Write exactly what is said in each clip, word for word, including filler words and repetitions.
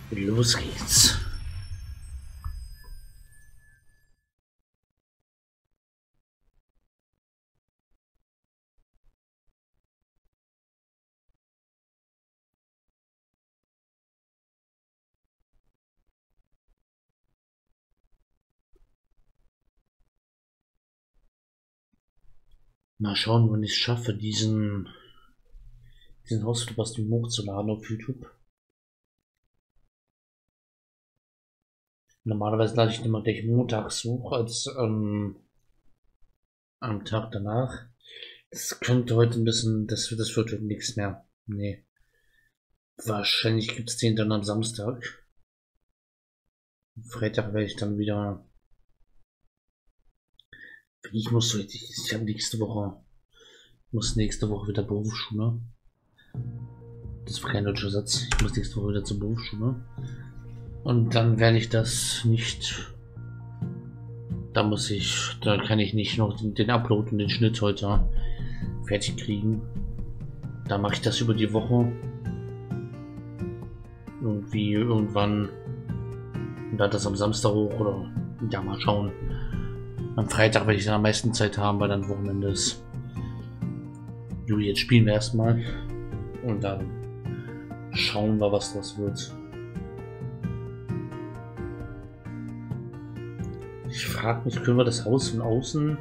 Los geht's. Mal schauen, wann ich es schaffe, diesen, diesen Hausflipper-Stream hochzuladen auf YouTube. Normalerweise lade ich den immer gleich montags hoch, als ähm, am Tag danach. Das könnte heute ein bisschen, das, das wird heute nichts mehr. Nee. Wahrscheinlich gibt es den dann am Samstag. Freitag werde ich dann wieder. Ich muss heute, ich habe nächste Woche, muss nächste Woche wieder Berufsschule. Das war kein deutscher Satz. Ich muss nächste Woche wieder zur Berufsschule. Und dann werde ich das nicht. Da muss ich, da kann ich nicht noch den, den Upload und den Schnitt heute fertig kriegen. Da mache ich das über die Woche. Irgendwie irgendwann. Und dann das am Samstag hoch oder ja, mal schauen. Am Freitag werde ich dann am meisten Zeit haben, weil dann Wochenende ist. Jo, jetzt spielen wir erstmal. Und dann schauen wir, was das wird. Ich frage mich, können wir das Haus von außen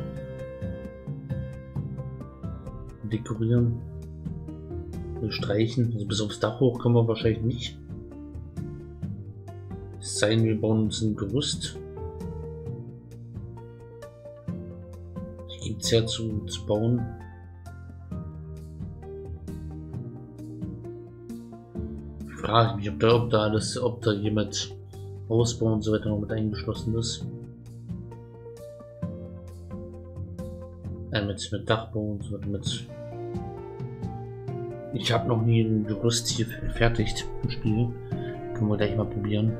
dekorieren? Streichen? Also bis aufs Dach hoch können wir wahrscheinlich nicht. Es sei denn, wir bauen uns ein Gerüst. Hier gibt es ja zu, zu bauen. Frage ich mich, ob da, ob da alles, ob da jemand Ausbau und so weiter noch mit eingeschlossen ist. Äh, mit, mit Dachbau und so weiter mit. Ich habe noch nie ein Gerüst hier fertig im Spiel. Können wir gleich mal probieren.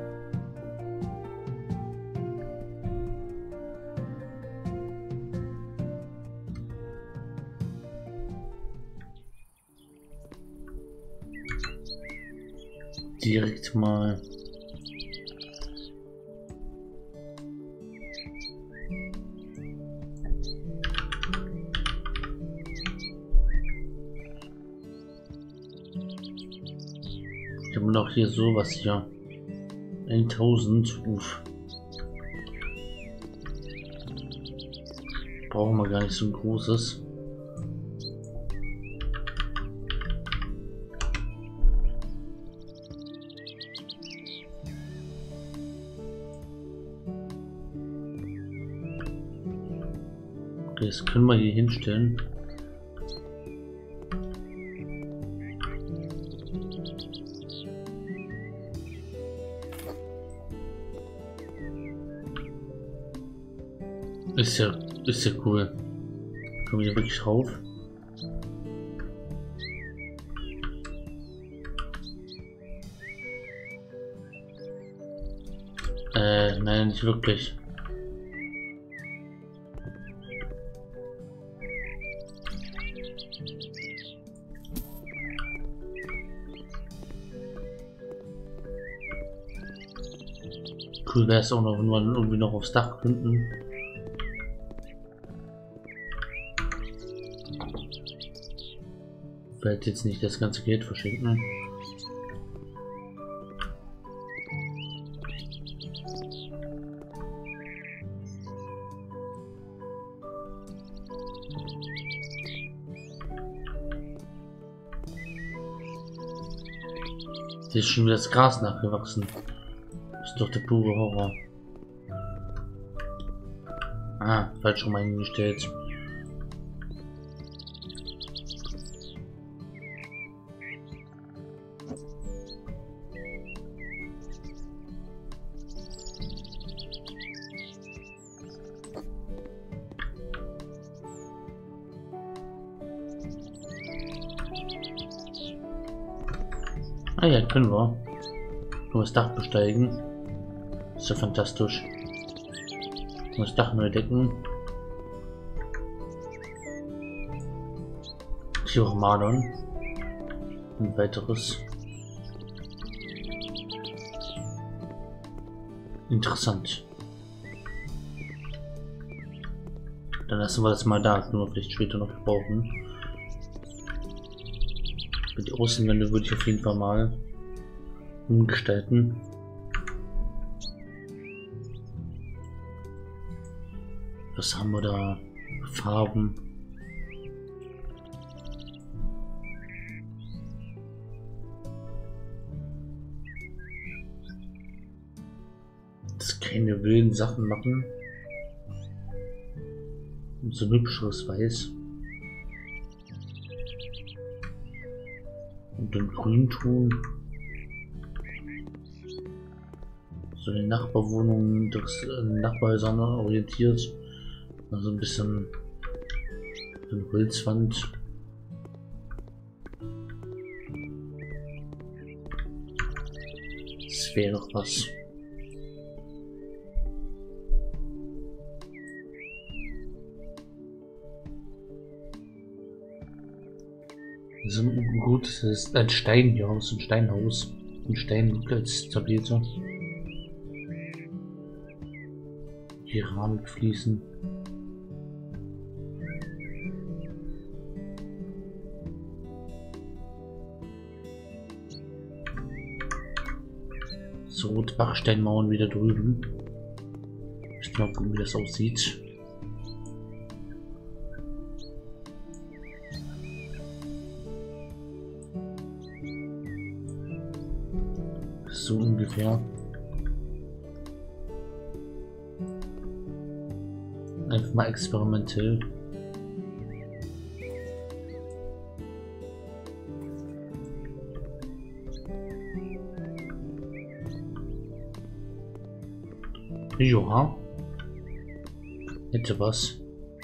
Direkt mal. Ich habe noch hier sowas hier. tausend. Uff. Brauchen wir gar nicht so ein großes. Okay, das können wir hier hinstellen. Ist ja, ist ja cool. Kommen wir hier wirklich rauf? Äh, nein, nicht wirklich. Cool wäre es auch noch, wenn wir irgendwie noch aufs Dach könnten. Ich werde jetzt nicht das ganze Geld verschenken. Hier ist schon wieder das Gras nachgewachsen. Das ist doch der pure Horror. Ah, falsch rum eingestellt. Ah ja, können wir. Können wir das Dach besteigen. Ist ja fantastisch. Können wir das Dach neu decken. Hier auch Marlon. Ein weiteres. Interessant. Dann lassen wir das mal da, können wir vielleicht später noch brauchen. Die Außenwände würde ich auf jeden Fall mal umgestalten. Was haben wir da? Farben. Das keine wilden Sachen machen. Und so ein hübscheres Weiß. Und dann grün tun. So die Nachbarwohnungen, das äh, Nachbarhäusern orientiert. Also ein bisschen so eine Holzwand. Das wäre doch was. So ein gut, das ist ein Steinhaus, ein Steinhaus, ein Stein als Tablette. Keramikfliesen. So, Backsteinmauern wieder drüben. Ich glaube, wie das aussieht. So ungefähr. Einfach mal experimentell. Ja. Hätte was.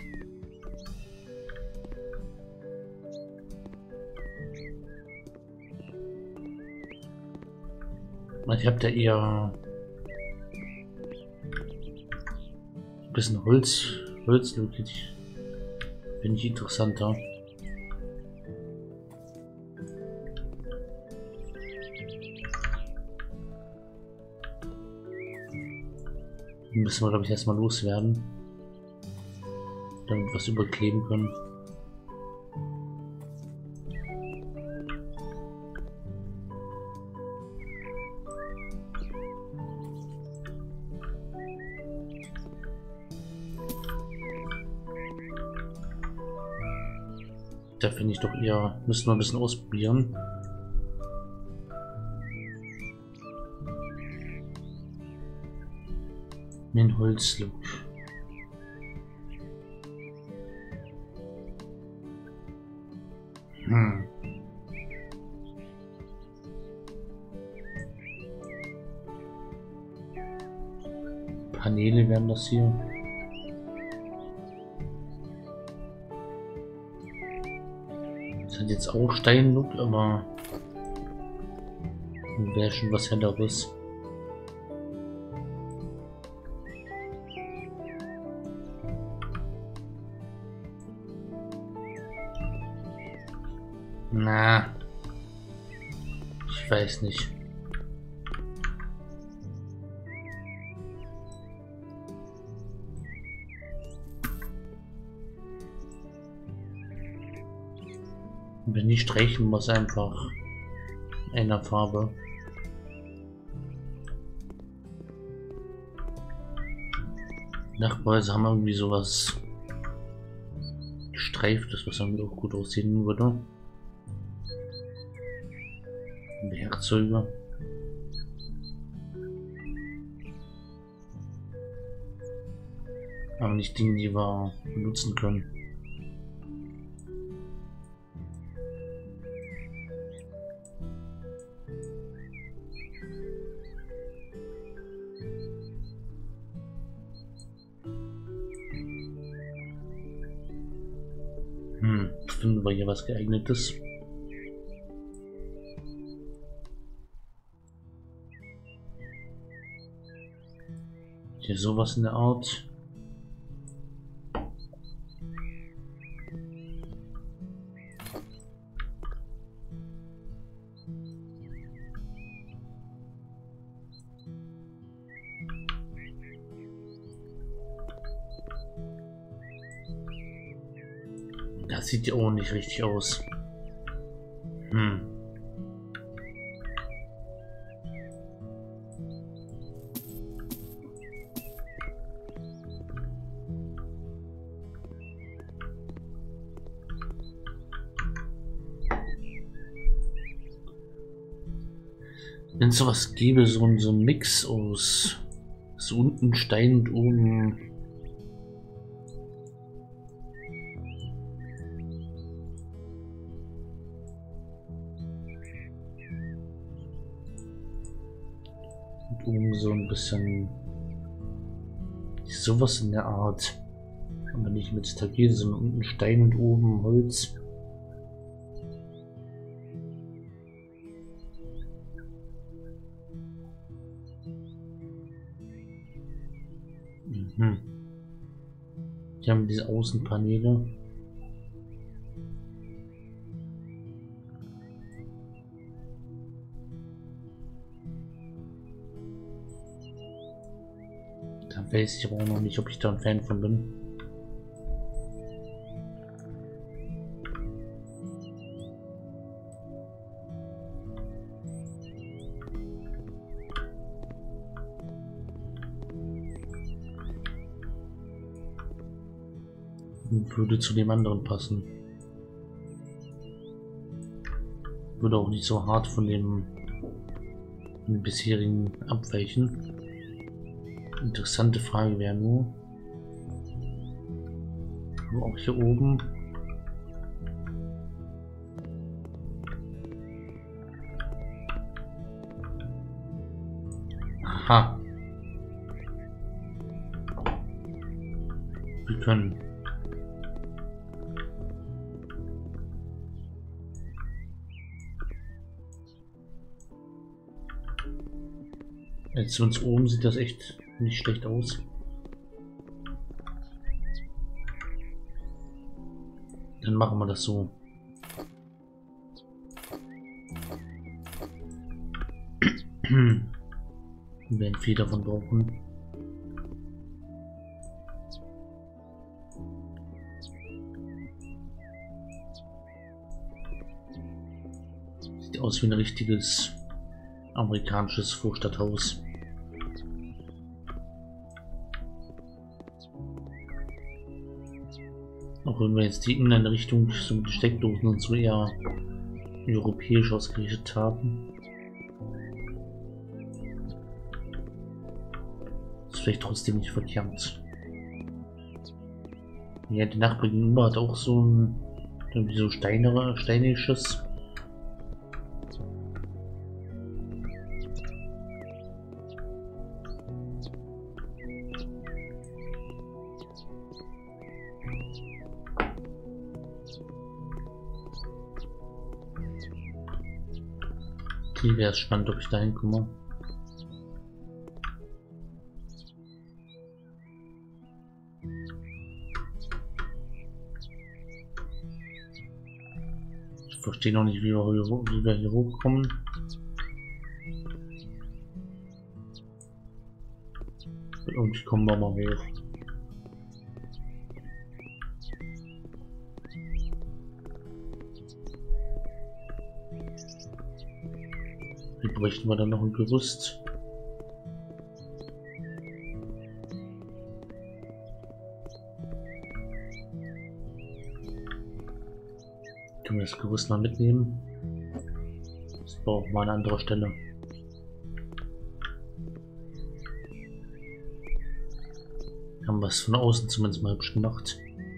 Ich habe da eher ein bisschen Holz, Holzlook, finde ich interessanter. Müssen wir, glaube ich, erstmal loswerden, damit wir was überkleben können. Da finde ich doch eher, müssen wir ein bisschen ausprobieren. Den Holzlook. Hm. Paneele wären das hier. Das hat jetzt auch Steinlook, aber wäre schon was Helleres. Na, ich weiß nicht. Wenn ich streichen muss, einfach einer Farbe. Nachbarhäuser haben irgendwie sowas gestreiftes, was irgendwie auch gut aussehen würde. Werkzeuge. Aber nicht Dinge, die wir benutzen können. Hm, finden wir hier was Geeignetes? Hier sowas in der Art. Das sieht ja auch nicht richtig aus. Hm. Wenn es sowas gäbe, so ein, so ein Mix aus so unten Stein und oben und oben so ein bisschen sowas in der Art, aber nicht mit Stabil, sondern unten Stein und oben Holz. Mhm. Die haben diese Außenpaneele. Da weiß ich aber auch noch nicht, ob ich da ein Fan von bin. Würde zu dem anderen passen. Würde auch nicht so hart von dem, von dem bisherigen abweichen. Interessante Frage wäre nur, aber auch hier oben aha, wir können jetzt uns oben sieht das echt nicht schlecht aus. Dann machen wir das so. Wir werden viel davon brauchen. Sieht aus wie ein richtiges amerikanisches Vorstadthaus. Auch wenn wir jetzt die Innenrichtung so mit Steckdosen und so eher europäisch ausgerichtet haben. Ist vielleicht trotzdem nicht verkehrt. Ja, die Nachbarin gegenüber hat auch so ein irgendwie so steinere, steinisches. Hier wäre es spannend, ob ich da hinkomme. Ich verstehe noch nicht, wie wir hier, wie wir hier hochkommen. Und kommen wir mal hoch. Wie bräuchten wir dann noch ein Gerüst? Können wir das Gerüst mal mitnehmen? Das brauchen wir an anderer Stelle. Haben wir es von außen zumindest mal hübsch gemacht.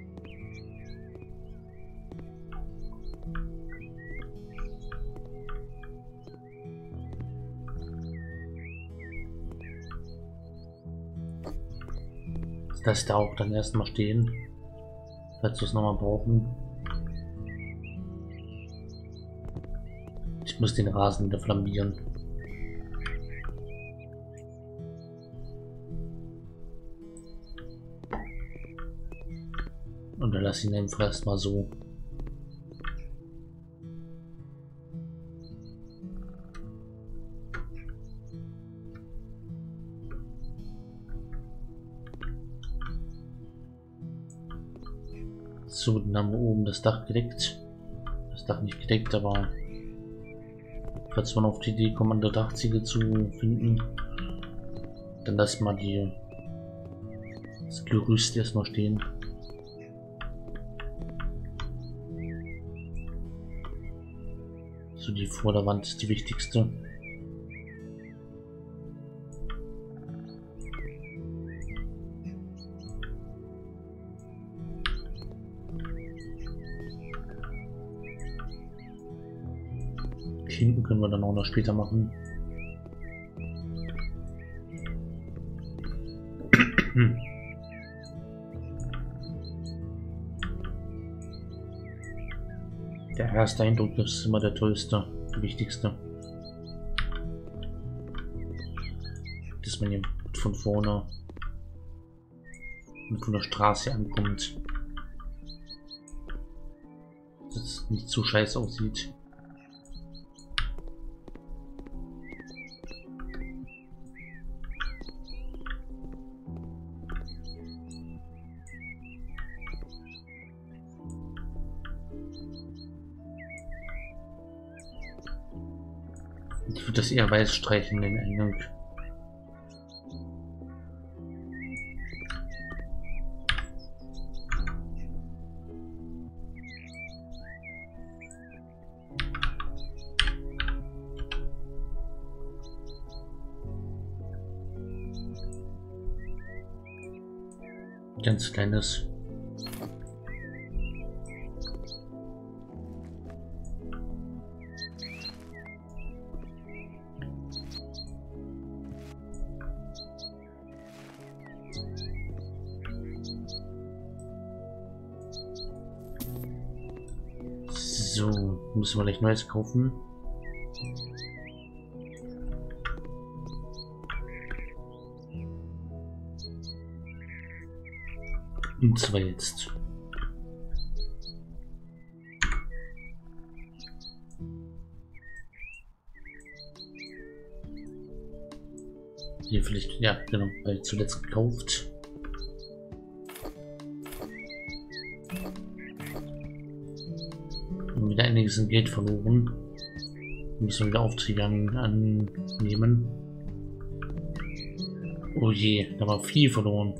Das da auch dann erstmal stehen, falls wir es nochmal brauchen. Ich muss den Rasen wieder flambieren. Und dann lasse ich ihn einfach erstmal so. So, dann haben wir oben das Dach gedeckt. Das Dach nicht gedeckt, aber falls man auf die Idee kommt, andere Dachziegel zu finden, dann lassen wir die das Gerüst erstmal stehen. So, die Vorderwand ist die wichtigste. Hinten können wir dann auch noch später machen. Der erste Eindruck ist immer der tollste, der wichtigste. Dass man hier von vorne und von der Straße ankommt. Dass es nicht so scheiße aussieht. Ich würde das eher weiß streichen, den Eingang. Ganz kleines. So, müssen wir gleich Neues kaufen. Und zwar jetzt. Hier vielleicht, ja genau, weil zuletzt gekauft. Wieder einiges an Geld verloren. Wir müssen wieder Aufträge an, annehmen. Oh je, da war viel verloren.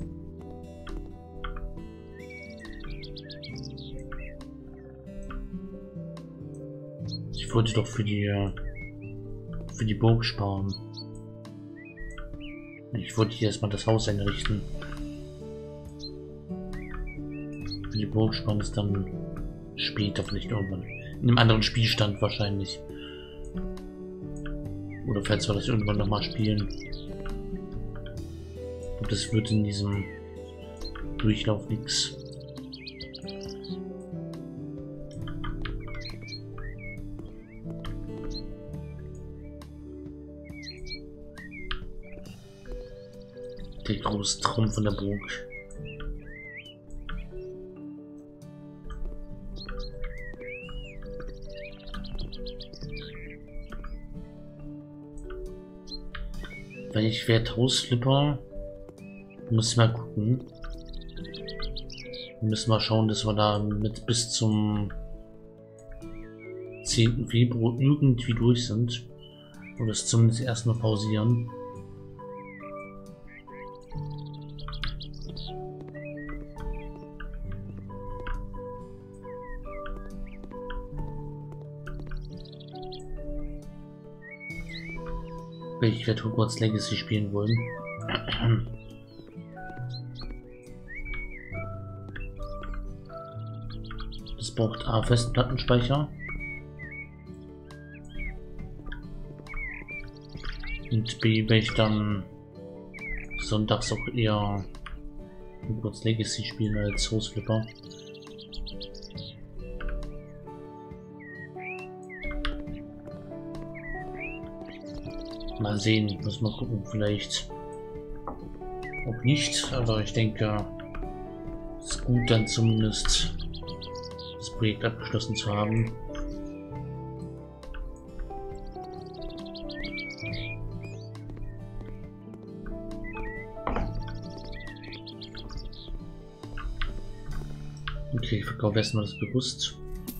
Ich wollte doch für die für die Burg sparen. Ich wollte hier erstmal das Haus einrichten. Für die Burg sparen ist dann später vielleicht irgendwann. In einem anderen Spielstand wahrscheinlich. Oder falls wir das irgendwann nochmal spielen. Und das wird in diesem Durchlauf nichts. Der große Traum von der Burg. Weil ich werde Hausflipper. Müssen wir gucken. Wir müssen mal schauen, dass wir da mit bis zum zehnten Februar irgendwie durch sind. Oder es zumindest erstmal pausieren. Ich werde Hogwarts Legacy spielen wollen. Das braucht A, Festplattenspeicher. Und B, werde ich dann sonntags auch eher Hogwarts Legacy spielen als Hausflipper. Mal sehen, muss mal gucken, vielleicht auch nicht, aber ich denke, es ist gut, dann zumindest das Projekt abgeschlossen zu haben. Und Okay, ich verkaufe erstmal das bewusst.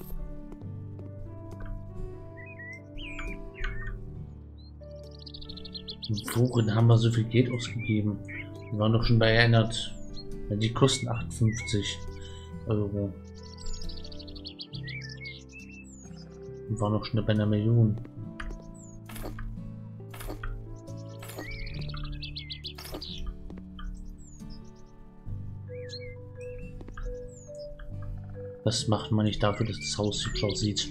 Worin haben wir so viel Geld ausgegeben? Wir waren doch schon bei erinnert. Ja, die kosten achtundfünfzig Euro. Wir waren noch schon bei einer Million. Was macht man nicht dafür, dass das Haus hübsch aussieht?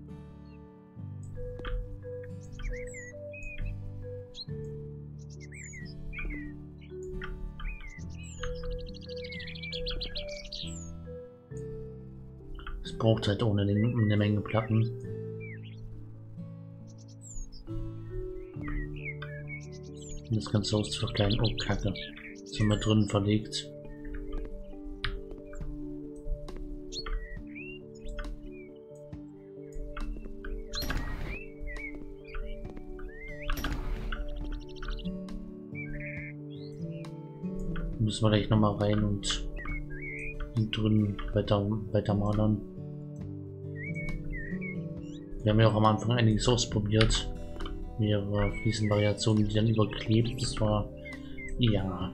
Es braucht halt ohne eine Menge Platten. Um das ganze Haus zu verkleinern. Oh, Kacke. Das haben wir drinnen verlegt. Müssen wir gleich nochmal rein und drin weiter, weiter malern. Wir haben ja auch am Anfang einiges ausprobiert. Mehrere Fliesenvariationen, die dann überklebt. Das war ja.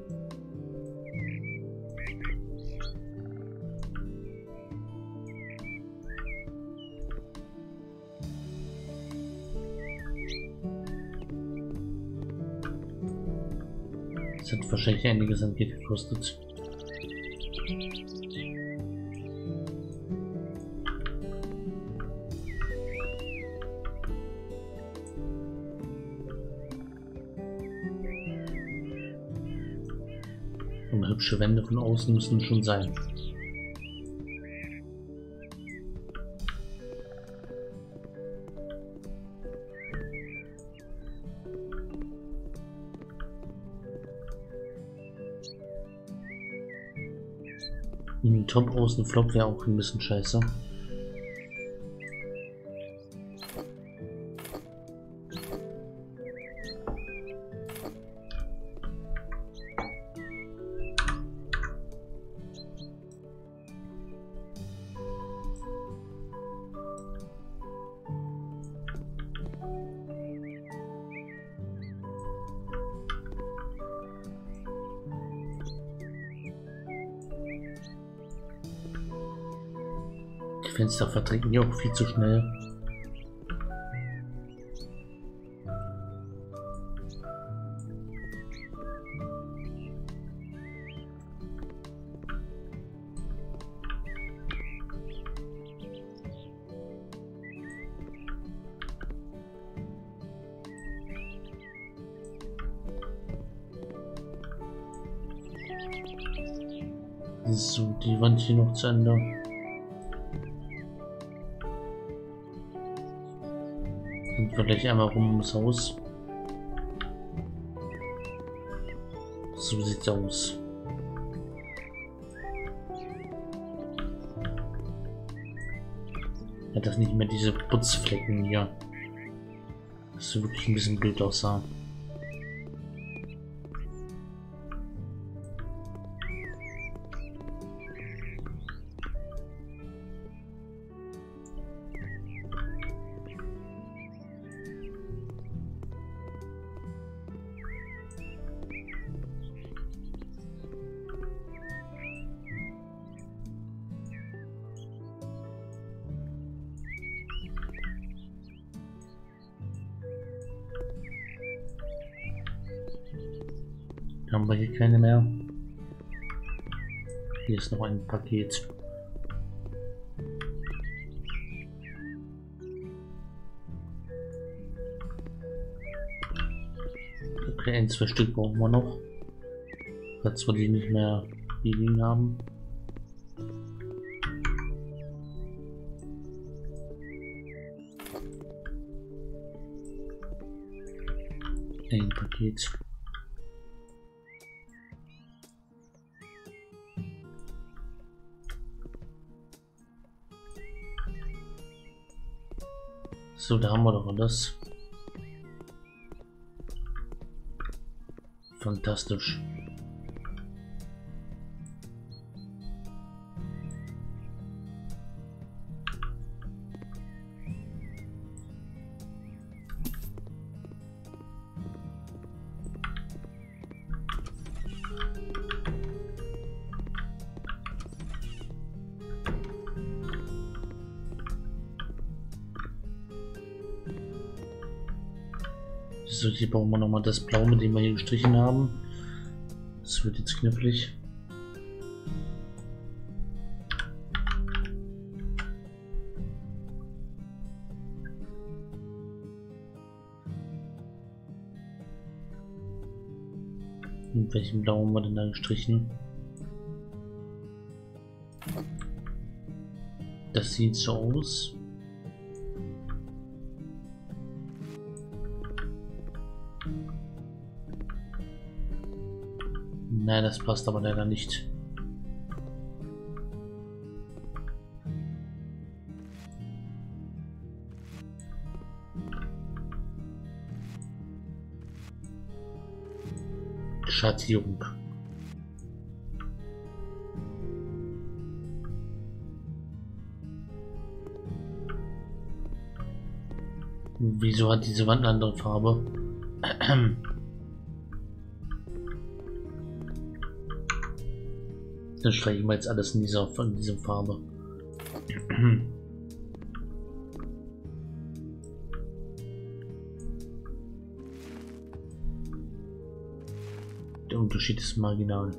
Das hat wahrscheinlich einiges an Geld gekostet. Und hübsche Wände von außen müssen schon sein. Ein Top außen Flop wäre auch ein bisschen scheiße. Die Fenster vertreten die auch viel zu schnell. So, die Wand hier noch zu Ende. Sind wir gleich einmal rum ums Haus. So sieht's aus. Hat das nicht mehr diese Putzflecken hier. Das so wirklich ein bisschen blöd aussah. Haben wir hier keine mehr. Hier ist noch ein Paket. Okay, ein, zwei Stück brauchen wir noch. Falls wir die nicht mehr liegen haben. Ein Paket. So, da haben wir doch alles. Fantastisch. So, hier brauchen wir nochmal das Blau, mit dem wir hier gestrichen haben. Das wird jetzt knifflig. Mit welchem Blau haben wir denn da gestrichen? Das sieht so aus. Nein, das passt aber leider nicht. Schattierung. Wieso hat diese Wand eine andere Farbe? Dann streichen wir jetzt alles in dieser, in dieser Farbe. Der Unterschied ist marginal.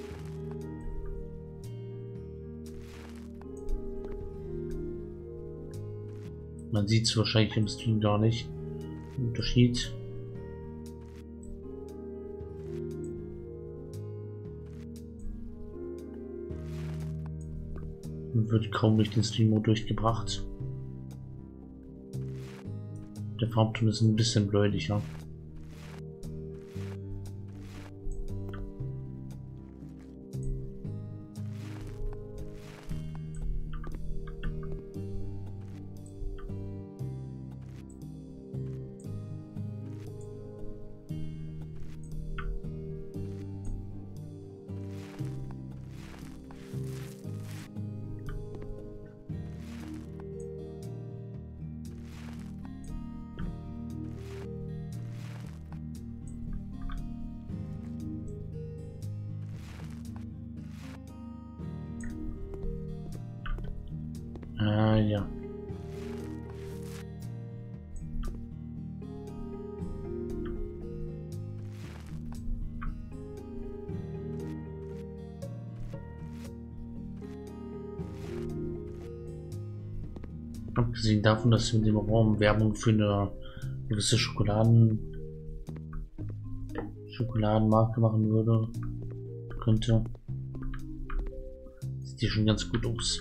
Man sieht es wahrscheinlich im Stream gar nicht. Unterschied. Wird kaum durch den Stream durchgebracht. Der Farbton ist ein bisschen bläulicher. Ah ja. Abgesehen davon, dass wir in dem Raum Werbung für eine gewisse Schokoladen Schokoladenmarke machen würde, könnte, sieht die schon ganz gut aus.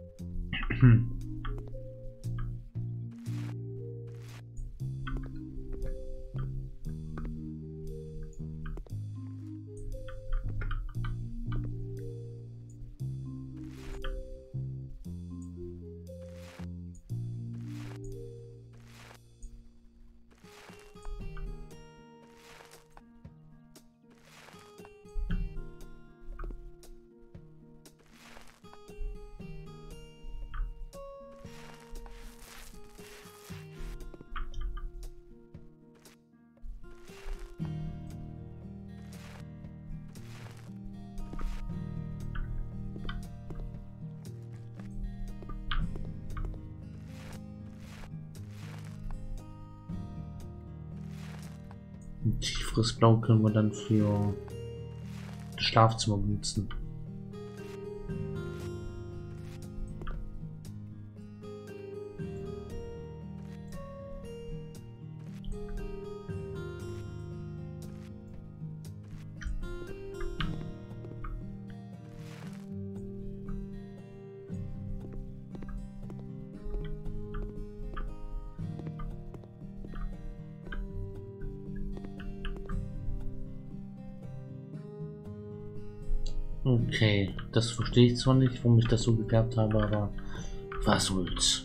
Ein tieferes Blau können wir dann für das Schlafzimmer benutzen. Okay, das verstehe ich zwar nicht, warum ich das so gefärbt habe, aber was soll's.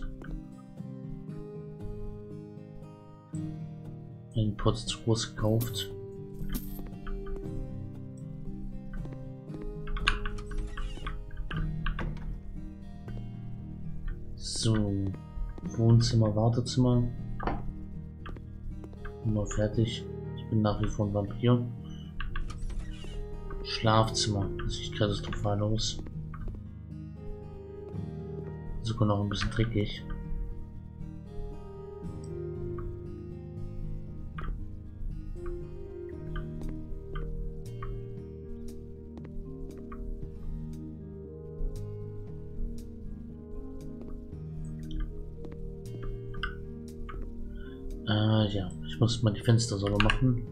Ein Pot zu groß gekauft. So, Wohnzimmer, Wartezimmer. Mal fertig. Ich bin nach wie vor ein Vampir. Schlafzimmer, das sieht katastrophal aus. Sogar noch ein bisschen dreckig. Ah ja, ich muss mal die Fenster sauber machen.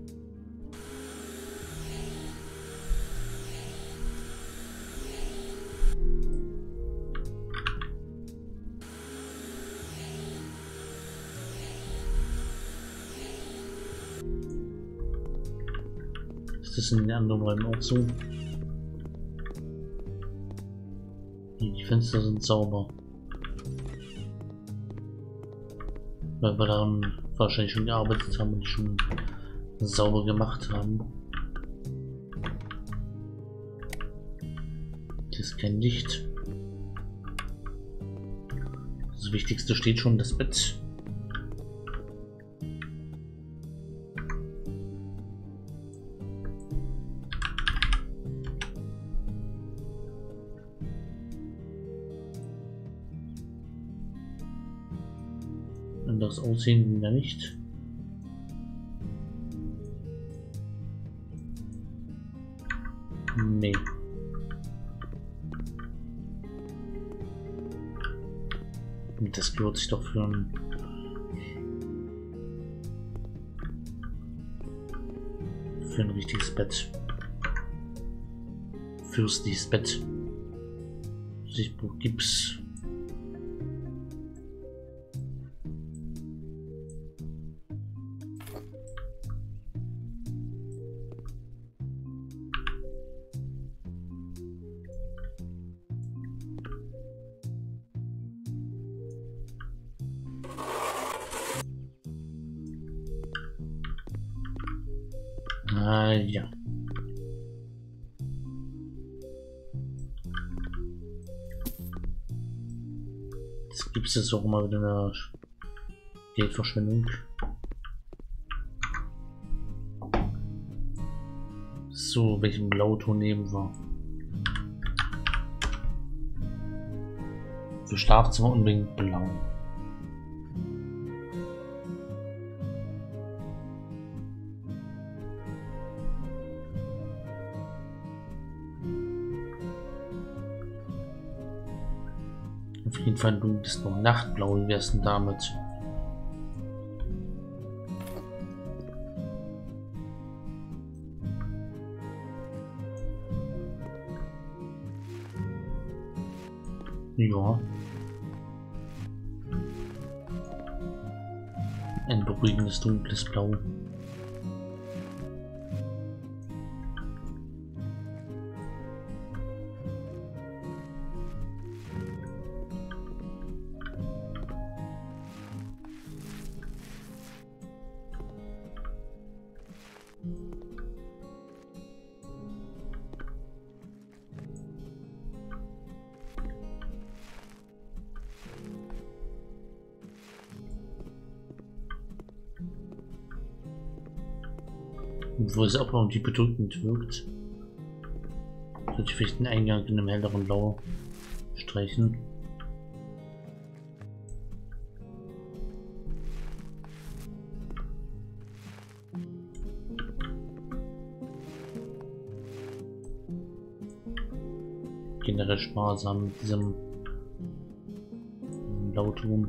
Ist das in den anderen Räumen auch so? Die Fenster sind sauber. Weil wir daran wahrscheinlich schon gearbeitet haben und die schon sauber gemacht haben. Hier ist kein Licht. Das Wichtigste steht schon, das Bett. Das Aussehen ja nicht. Nee. Das gehört sich doch für ein für ein richtiges Bett. Fürstliches Bett. Sichtbuch Gips. Ah ja. Das gibt es auch immer wieder eine Geldverschwendung. So, welchen Blauton nehmen wir? Für Schlafzimmer unbedingt blau. Auf jeden Fall dunkles noch Nachtblau. Wie wär's denn damit? Ja. Ein beruhigendes dunkles Blau. Obwohl es auch irgendwie bedrückend wirkt. Sollte ich vielleicht den Eingang in einem helleren Blau streichen. Generell sparsam mit diesem Blauton.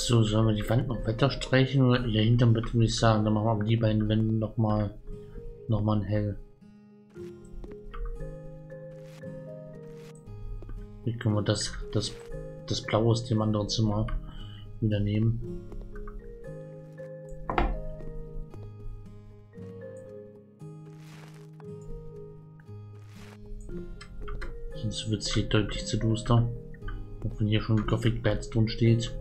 So, sollen wir die Wand noch weiter streichen oder hier hinterm Bett, würde ich sagen. Dann machen wir die beiden Wände nochmal noch mal ein hell. Wie können wir das, das, das Blaue aus dem anderen Zimmer wieder nehmen? Sonst wird es hier deutlich zu duster. Auch wenn hier schon Gothic Bats drin steht.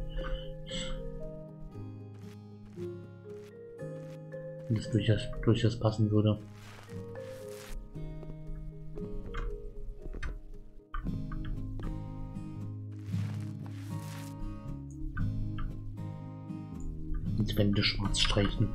Das durchaus, durchaus passen würde. Die Wände schwarz streichen.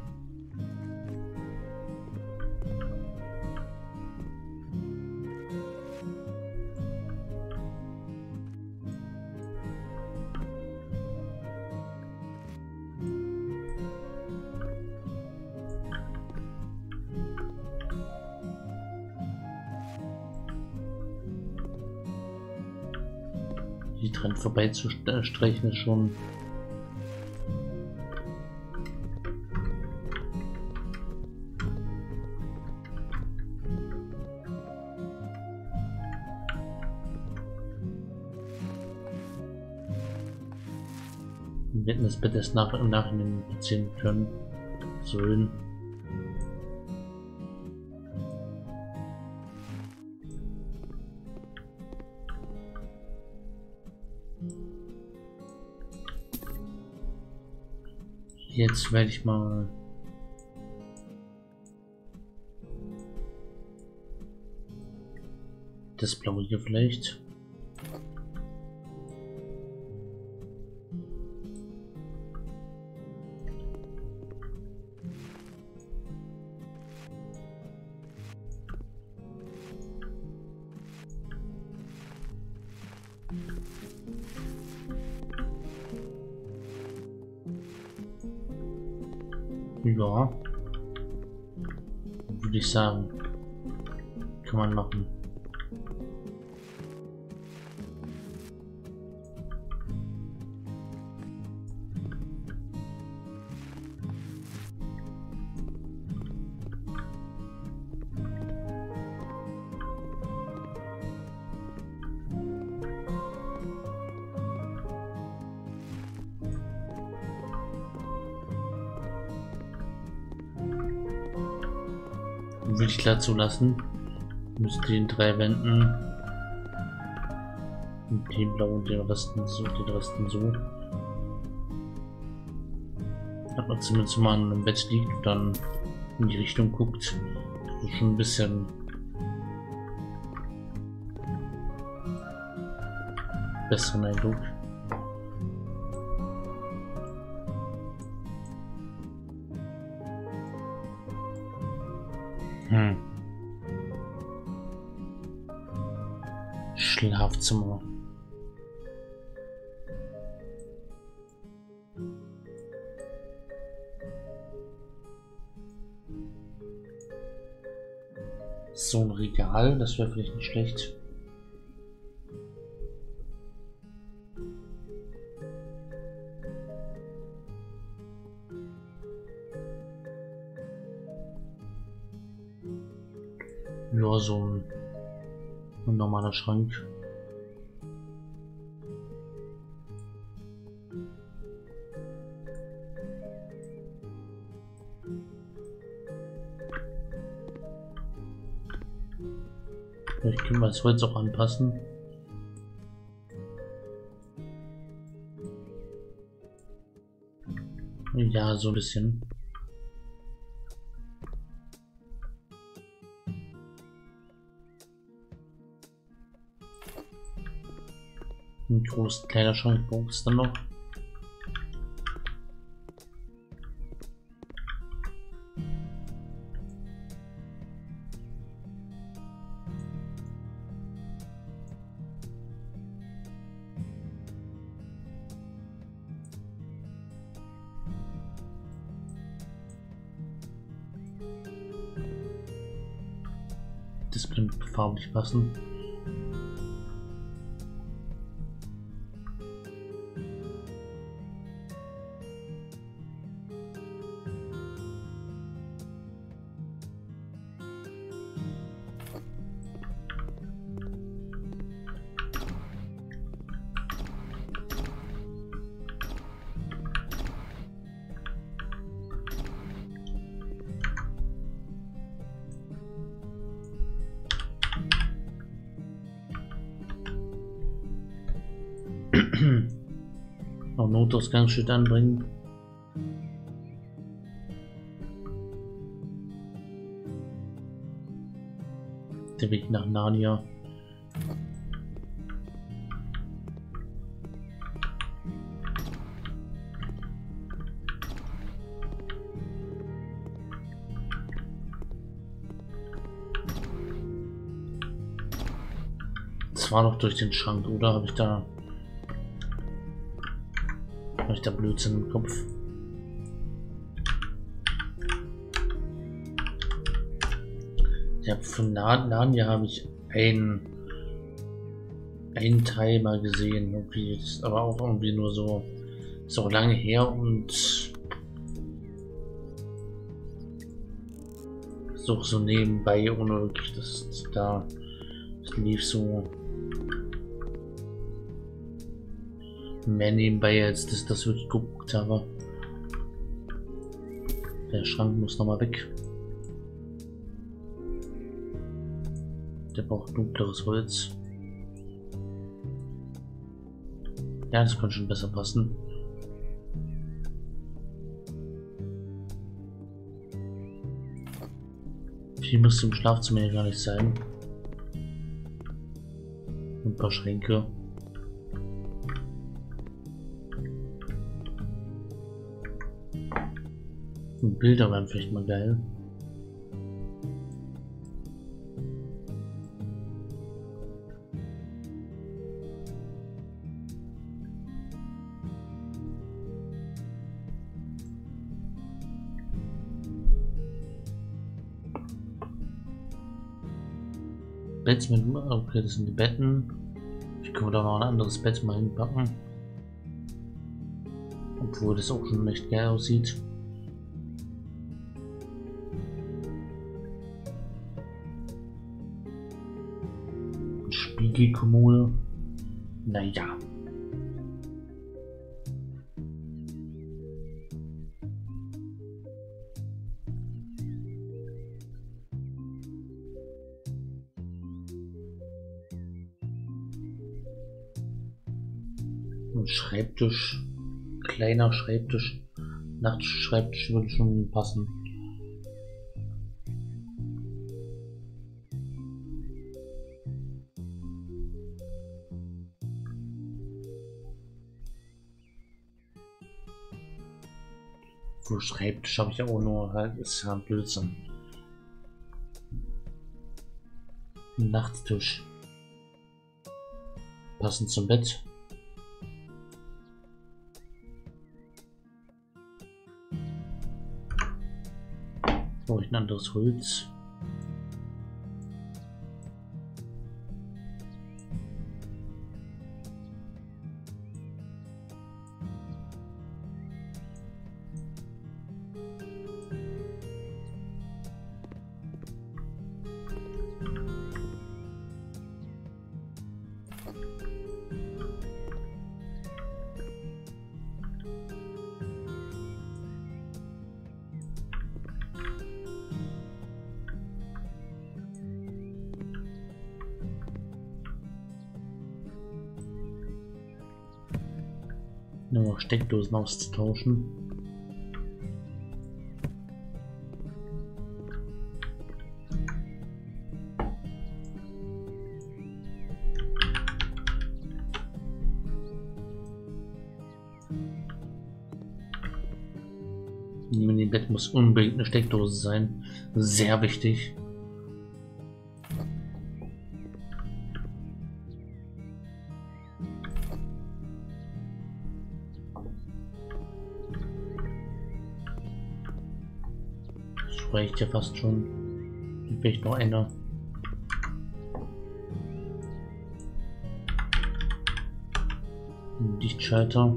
Die dran vorbei zu streichen ist schon wir hätten das Bett erst nach, im Nachhinein beziehen können sollen. Jetzt werde ich mal das Blaue hier vielleicht. Ja, würde ich sagen, kann man machen. Würde ich klar zulassen. Müsste den drei Wänden und den Blau und den Resten so, den Resten so. Hat man zumindest mal an einem Bett liegt und dann in die Richtung guckt. Das ist schon ein bisschen besseren Eindruck. Hm. Schlafzimmer. So ein Regal, das wäre vielleicht nicht schlecht. Ja, so ein, ein normaler Schrank. Vielleicht können wir das Holz auch anpassen. Ja, so ein bisschen. Einen großen Kleiderschrank braucht es dann noch. Das könnte farblich passen. Noch Notausgangsschild anbringen. Der Weg nach Narnia. Das war doch durch den Schrank, oder? Habe ich da... Habe ich da Blödsinn im Kopf? Ja, von Narnia habe ich einen, einen Teil mal gesehen, irgendwie, das ist aber auch irgendwie nur so, ist auch lange her und so, so nebenbei, ohne wirklich, das da, das lief so mehr nebenbei, als dass ich das wirklich geguckt habe. Der Schrank muss nochmal weg. Der braucht dunkleres Holz. Ja, das könnte schon besser passen. Viel muss im Schlafzimmer ja gar nicht sein. Ein paar Schränke. Und Bilder wären vielleicht mal geil. Bett mit, okay, das sind die Betten. Ich kann da noch ein anderes Bett mal hinpacken. Obwohl das auch schon echt geil aussieht. Spiegelkommode. Naja. Ein Schreibtisch, kleiner Schreibtisch, Nachtschreibtisch würde schon passen. Für Schreibtisch habe ich ja auch nur, halt, ist ja ein Blödsinn. Ein Nachttisch. Passend zum Bett. Brauche ich ein anderes Holz. Nur noch Steckdosen auszutauschen. In dem Bett muss unbedingt eine Steckdose sein. Sehr wichtig. Reicht ja fast schon. Vielleicht noch einer. Lichtschalter.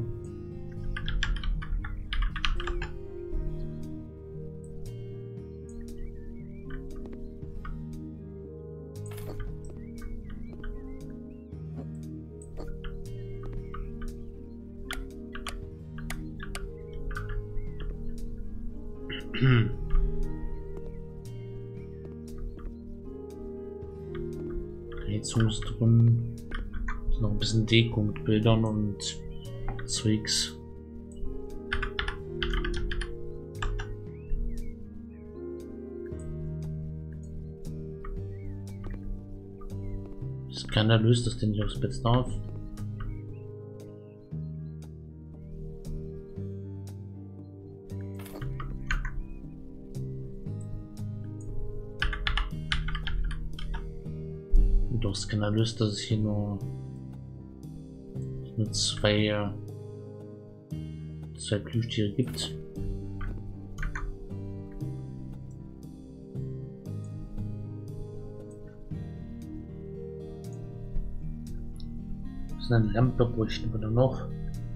Heizungsdrücken. Noch ein bisschen Deko mit Bildern und Zeugs. Keiner löst das denn nicht aufs Bett auf. Und doch Scanner löst, dass es hier nur, nur zwei, zwei Plüschtiere gibt. Eine Lampe bräuchten wir dann noch.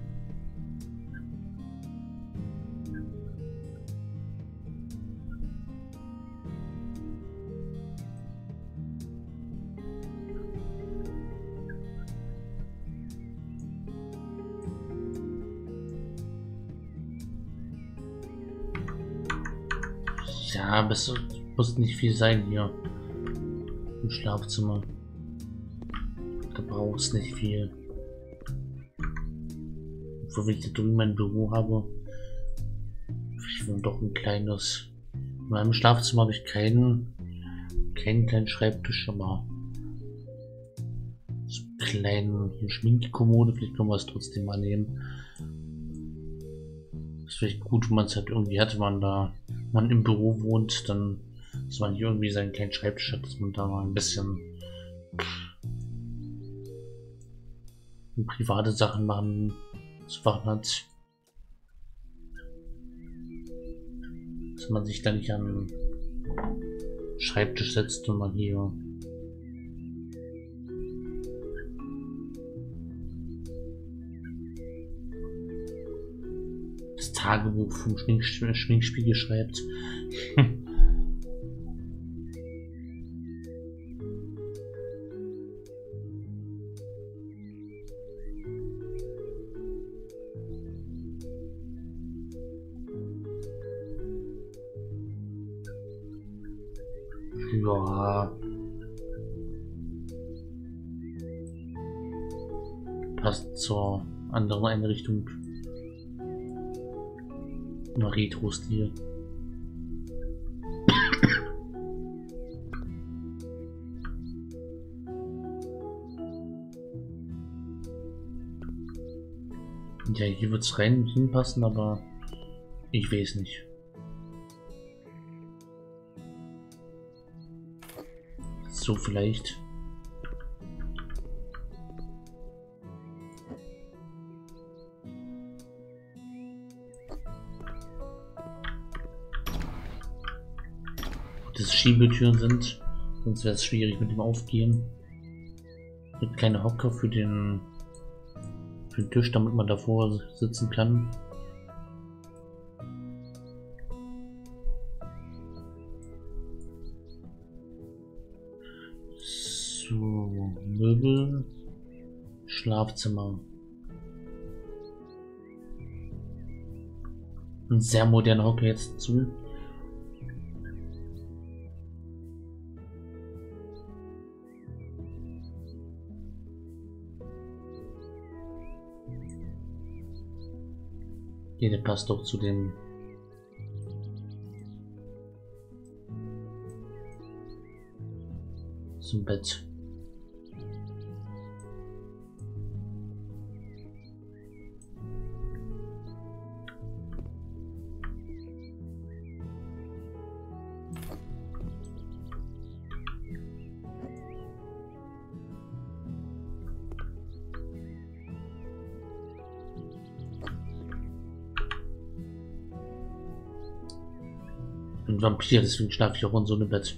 Ja, aber es muss nicht viel sein hier im Schlafzimmer. Da brauchst nicht viel. Wo ich da drüben mein Büro habe, ich will doch ein kleines. In meinem Schlafzimmer habe ich keinen, keinen kleinen Schreibtisch, aber so einen kleinen Schminkkommode, vielleicht können wir es trotzdem mal nehmen. Das ist vielleicht gut, wenn man es halt irgendwie hat, wenn man da, wenn man im Büro wohnt, dann, dass man hier irgendwie seinen kleinen Schreibtisch hat, dass man da mal ein bisschen private Sachen machen zu machen hat. Dass man sich dann nicht an den Schreibtisch setzt und man hier das Tagebuch vom Schmink Schminkspiegel schreibt. Ja. Passt zur anderen Einrichtung. Mal Retro-Stil. Ja, hier wird es rein hinpassen, aber ich weiß nicht. So vielleicht. Dass Schiebetüren sind, sonst wäre es schwierig mit dem Aufgehen. Mit keine Hocker für den, für den Tisch, damit man davor sitzen kann. So, Möbel, Schlafzimmer. Ein sehr moderner Hocker jetzt dazu. Hier, der passt doch zu dem zum Bett. Ein Vampir, deswegen schlafe ich auch in so einem Bett.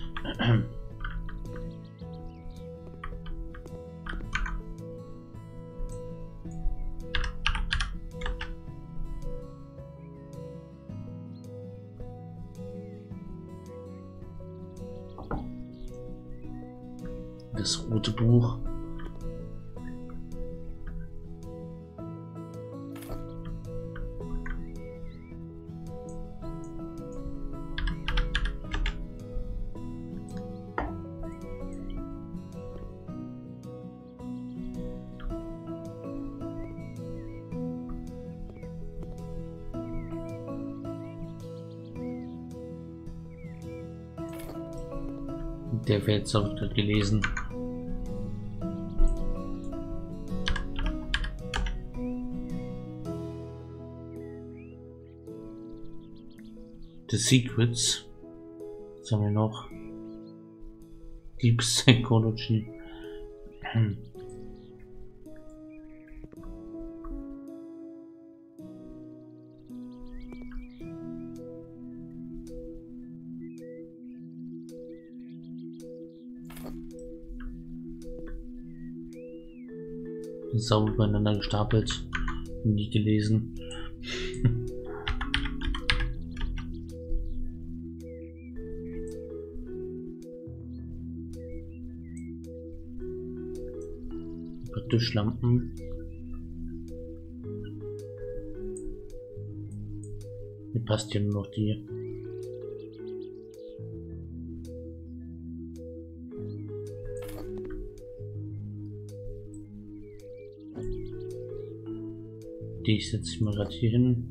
Das rote Buch. Der Feldzug wird gelesen. The Secrets. Was haben wir noch? Deep Psychology. Hm. Sauber übereinander gestapelt. Nie gelesen. Tischlampen. Hier passt ja nur noch die. Die setze ich mal gerade hier hin.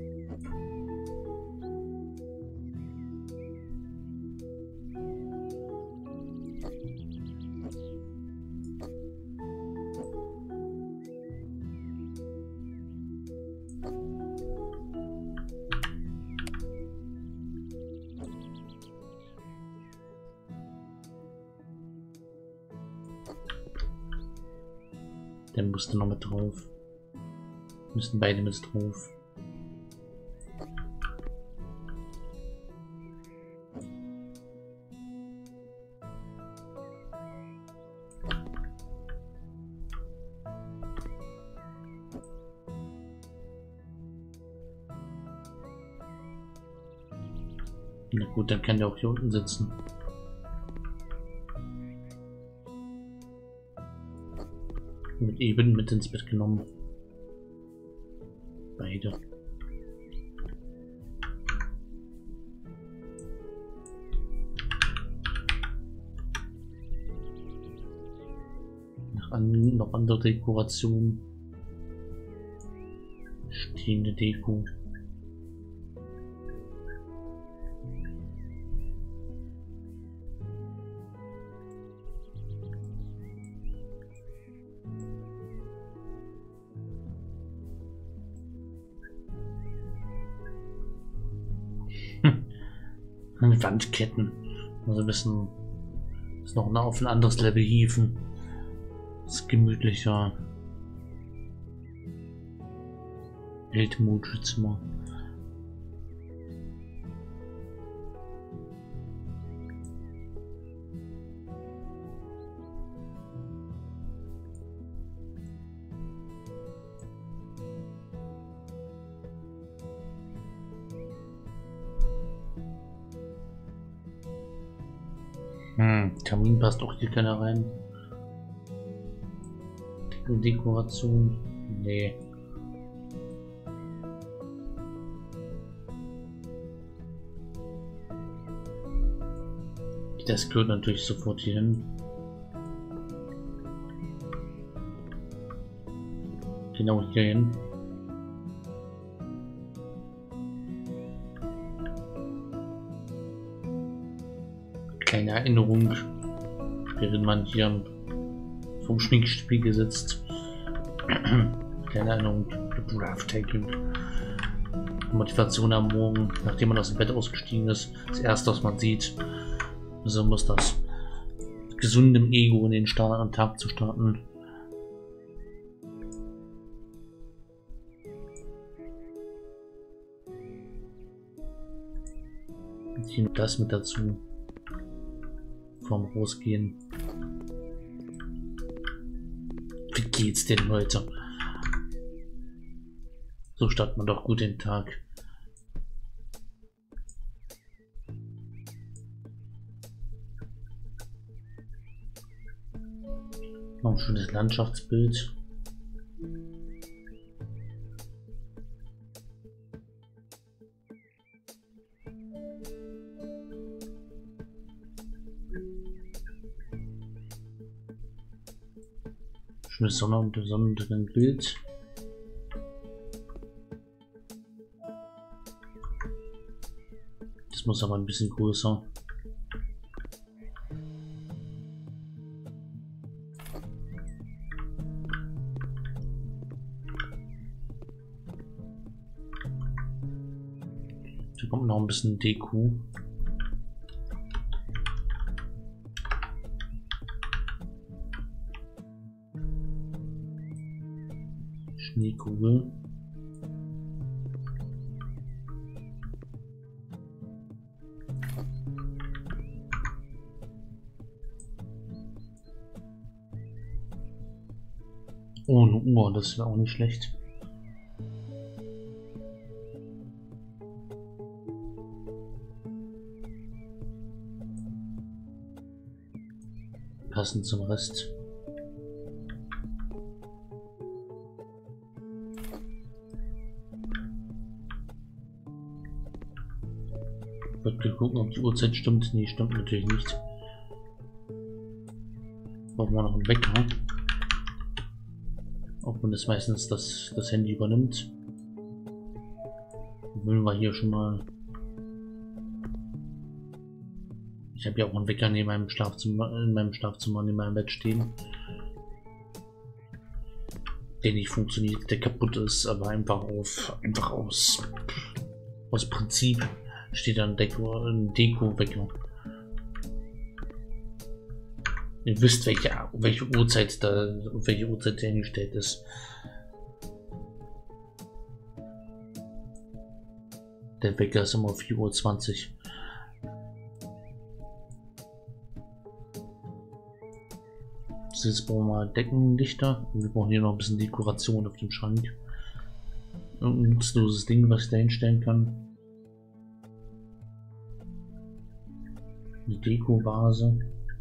Der musste noch mit drauf. Müssen beide mit drauf. Na gut, dann kann der auch hier unten sitzen. Mit eben mit ins Bett genommen. Beide. Noch, an, noch andere Dekoration. Stehende Deko. Wandketten. Also ein bisschen ist noch auf ein anderes Level hieven. Das ist gemütlicher. Weltmutzimmer. Hm, Kamin passt auch hier keiner rein. Dekoration. Nee. Das gehört natürlich sofort hier hin. Genau hier hin. Kleine Erinnerung, während man hier vom Schminkspiegel sitzt. Kleine Erinnerung, breathtaking. Motivation am Morgen, nachdem man aus dem Bett ausgestiegen ist. Das erste, was man sieht, so muss das gesundem Ego in den Start am Tag zu starten. Hier das mit dazu. Vom Rausgehen. Wie geht's denn heute? So startet man doch gut den Tag. Noch ein schönes Landschaftsbild. Schönes Sonne und Sonnenuntergangsbild. Das muss aber ein bisschen größer. Hier kommt noch ein bisschen Deko. Schneekugel. Oh, eine Uhr, das wäre auch nicht schlecht. Passend zum Rest. Ich würde gucken, ob die Uhrzeit stimmt. Nee, stimmt natürlich nicht. Brauchen wir noch einen Wecker. Auch wenn das meistens das, das Handy übernimmt. Wollen wir hier schon mal. Ich habe ja auch einen Wecker neben meinem Schlafzimmer, in meinem Schlafzimmer neben meinem Bett stehen. Der nicht funktioniert, der kaputt ist, aber einfach auf einfach aus aus Prinzip steht da ein Deko, ein Deko-Wecker. Ihr wisst, welche, welche Uhrzeit da, welche Uhrzeit der hingestellt ist. Der Wecker ist immer vier Uhr zwanzig. So, jetzt brauchen wir Deckenlichter. Wir brauchen hier noch ein bisschen Dekoration auf dem Schrank. Irgendein nutzloses Ding, was ich da hinstellen kann. Eine Deko-Vase.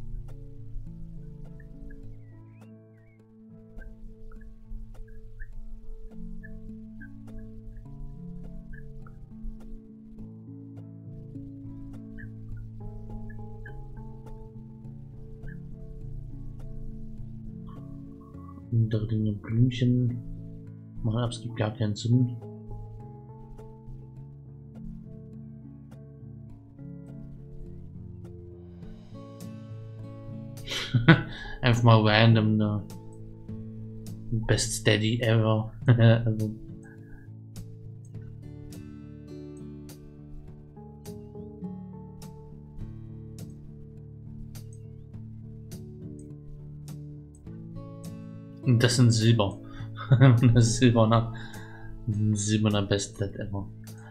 Andere Dinge, Blümchen machen absolut gar keinen Sinn. Einfach mal random, ne? Best Steady ever. Also. Und das sind Silber. Das ist silberner, silberner Best Dad ever.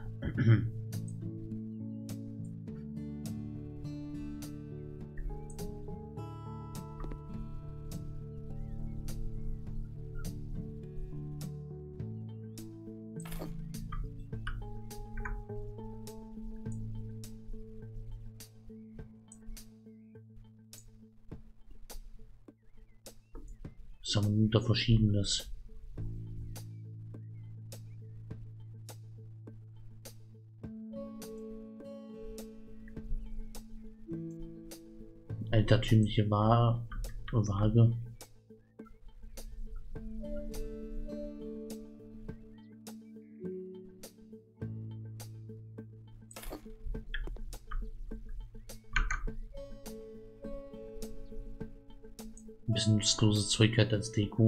Das haben wir unter Verschiedenes. Altertümliche Wa Waage. Ein bisschen nutzloses Zeug halt als Deko.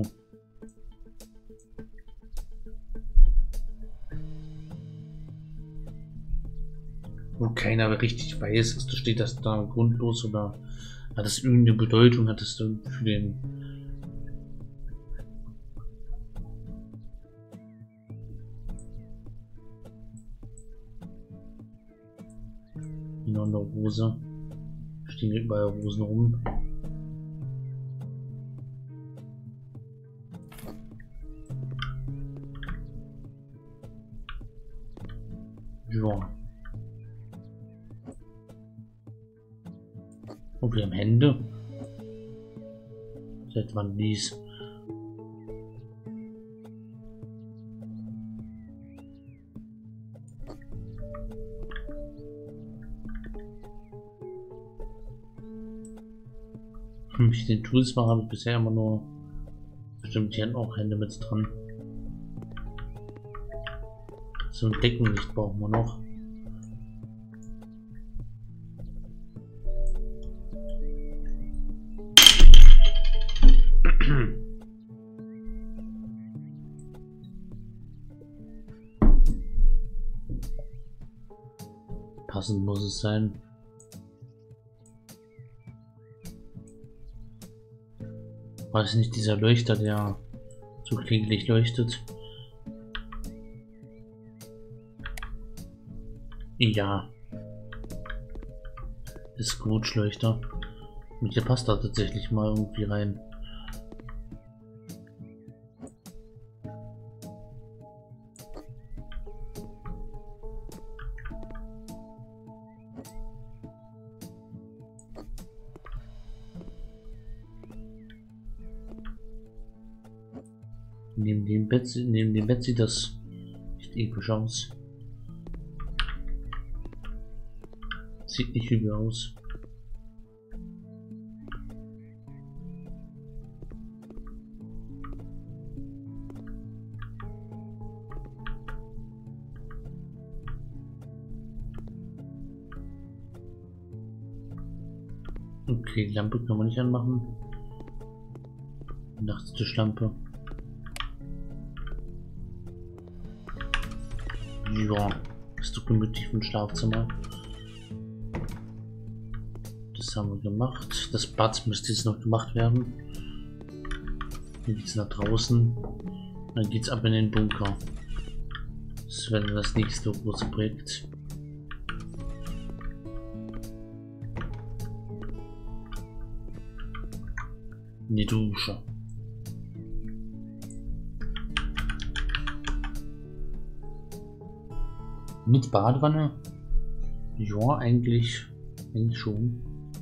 Wo keiner richtig weiß, ist, steht das da grundlos oder hat das irgendeine Bedeutung, hat es für den in der Hose stehen hier überall Hosen rum. Ja. Oh, wir haben Hände. Seit wann dies? Mit den Tools war, habe ich bisher immer nur bestimmt hier auch Hände mit dran. So ein Deckenlicht brauchen wir noch. passend muss es sein. War es nicht dieser Leuchter, der so kläglich leuchtet? Ja. Ist gut, Leuchter. Und hier passt da tatsächlich mal irgendwie rein. Neben dem Bett, neben dem Bett sieht das nicht episch aus. Sieht nicht übel aus. Okay, die Lampe kann man nicht anmachen. Nachttischlampe. Ja, ist doch gemütlich im Schlafzimmer. Das haben wir gemacht. Das Bad müsste jetzt noch gemacht werden. Dann geht's nach draußen. Dann geht's ab in den Bunker. Das wäre das nächste große Projekt. In die Dusche. Mit Badewanne? Ja, eigentlich, eigentlich schon.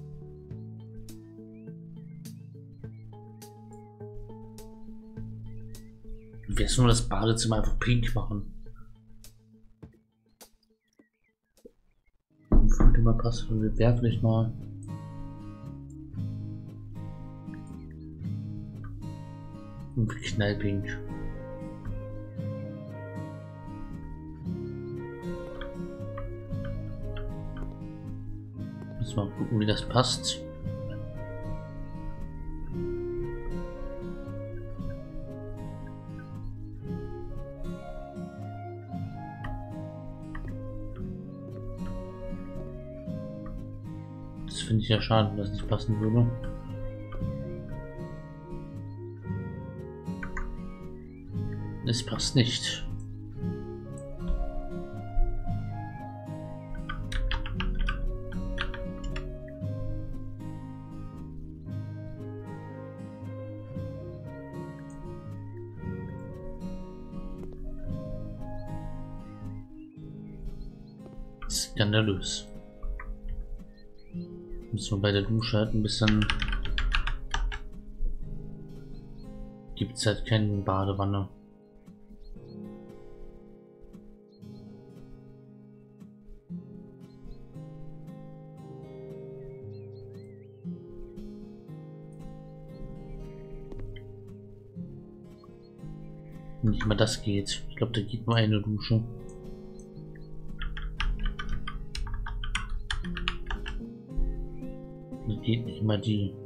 Wir müssen nur das Badezimmer einfach pink machen. Würde mal passen, wir werfen nicht mal. Und knallpink. Müssen wir mal gucken, wie das passt. Das finde ich ja schade, dass das nicht passen würde. Es passt nicht. Skandalös. Müssen wir bei der Dusche halt ein bisschen. Gibt es halt keine Badewanne. Nicht mal das geht. Ich glaube, da geht nur eine Dusche. Da geht nicht mal die.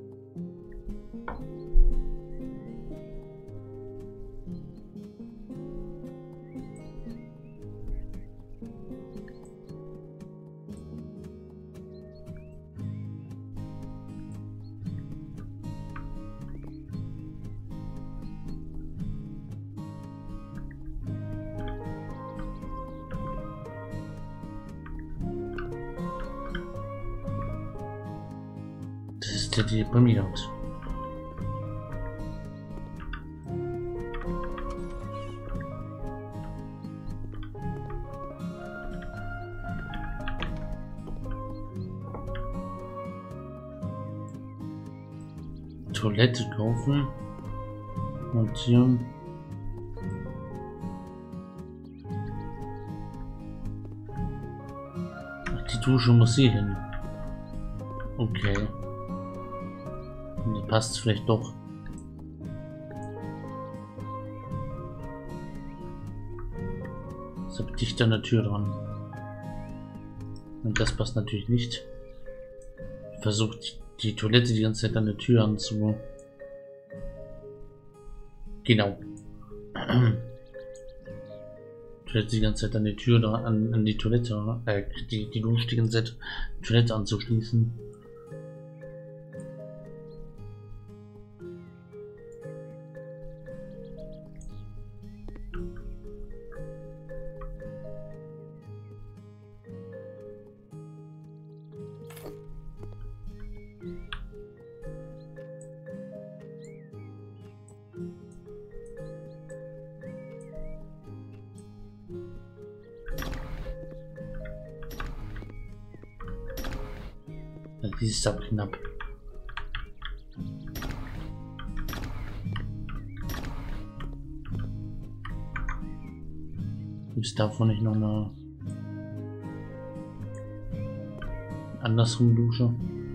Das ist ja die bei mir aus. Toilette kaufen. Montieren. Ach, die Dusche muss hier hin. Okay. Und passt vielleicht doch. Ist aber dicht an der Tür dran. Und das passt natürlich nicht. Versucht die Toilette die ganze Zeit an der Tür anzu. Genau. Vielleicht die ganze Zeit an die Tür da, an, an die Toilette, äh, die, die Dusche die ganze Zeit die Toilette anzuschließen. Die ist aber knapp. Gibt es davon nicht noch eine andersrum Dusche?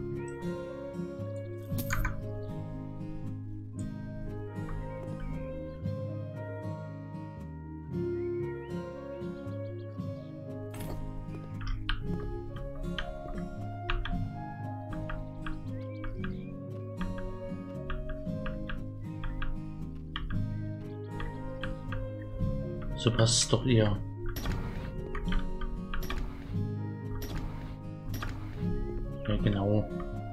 So passt es doch eher. Ja, genau.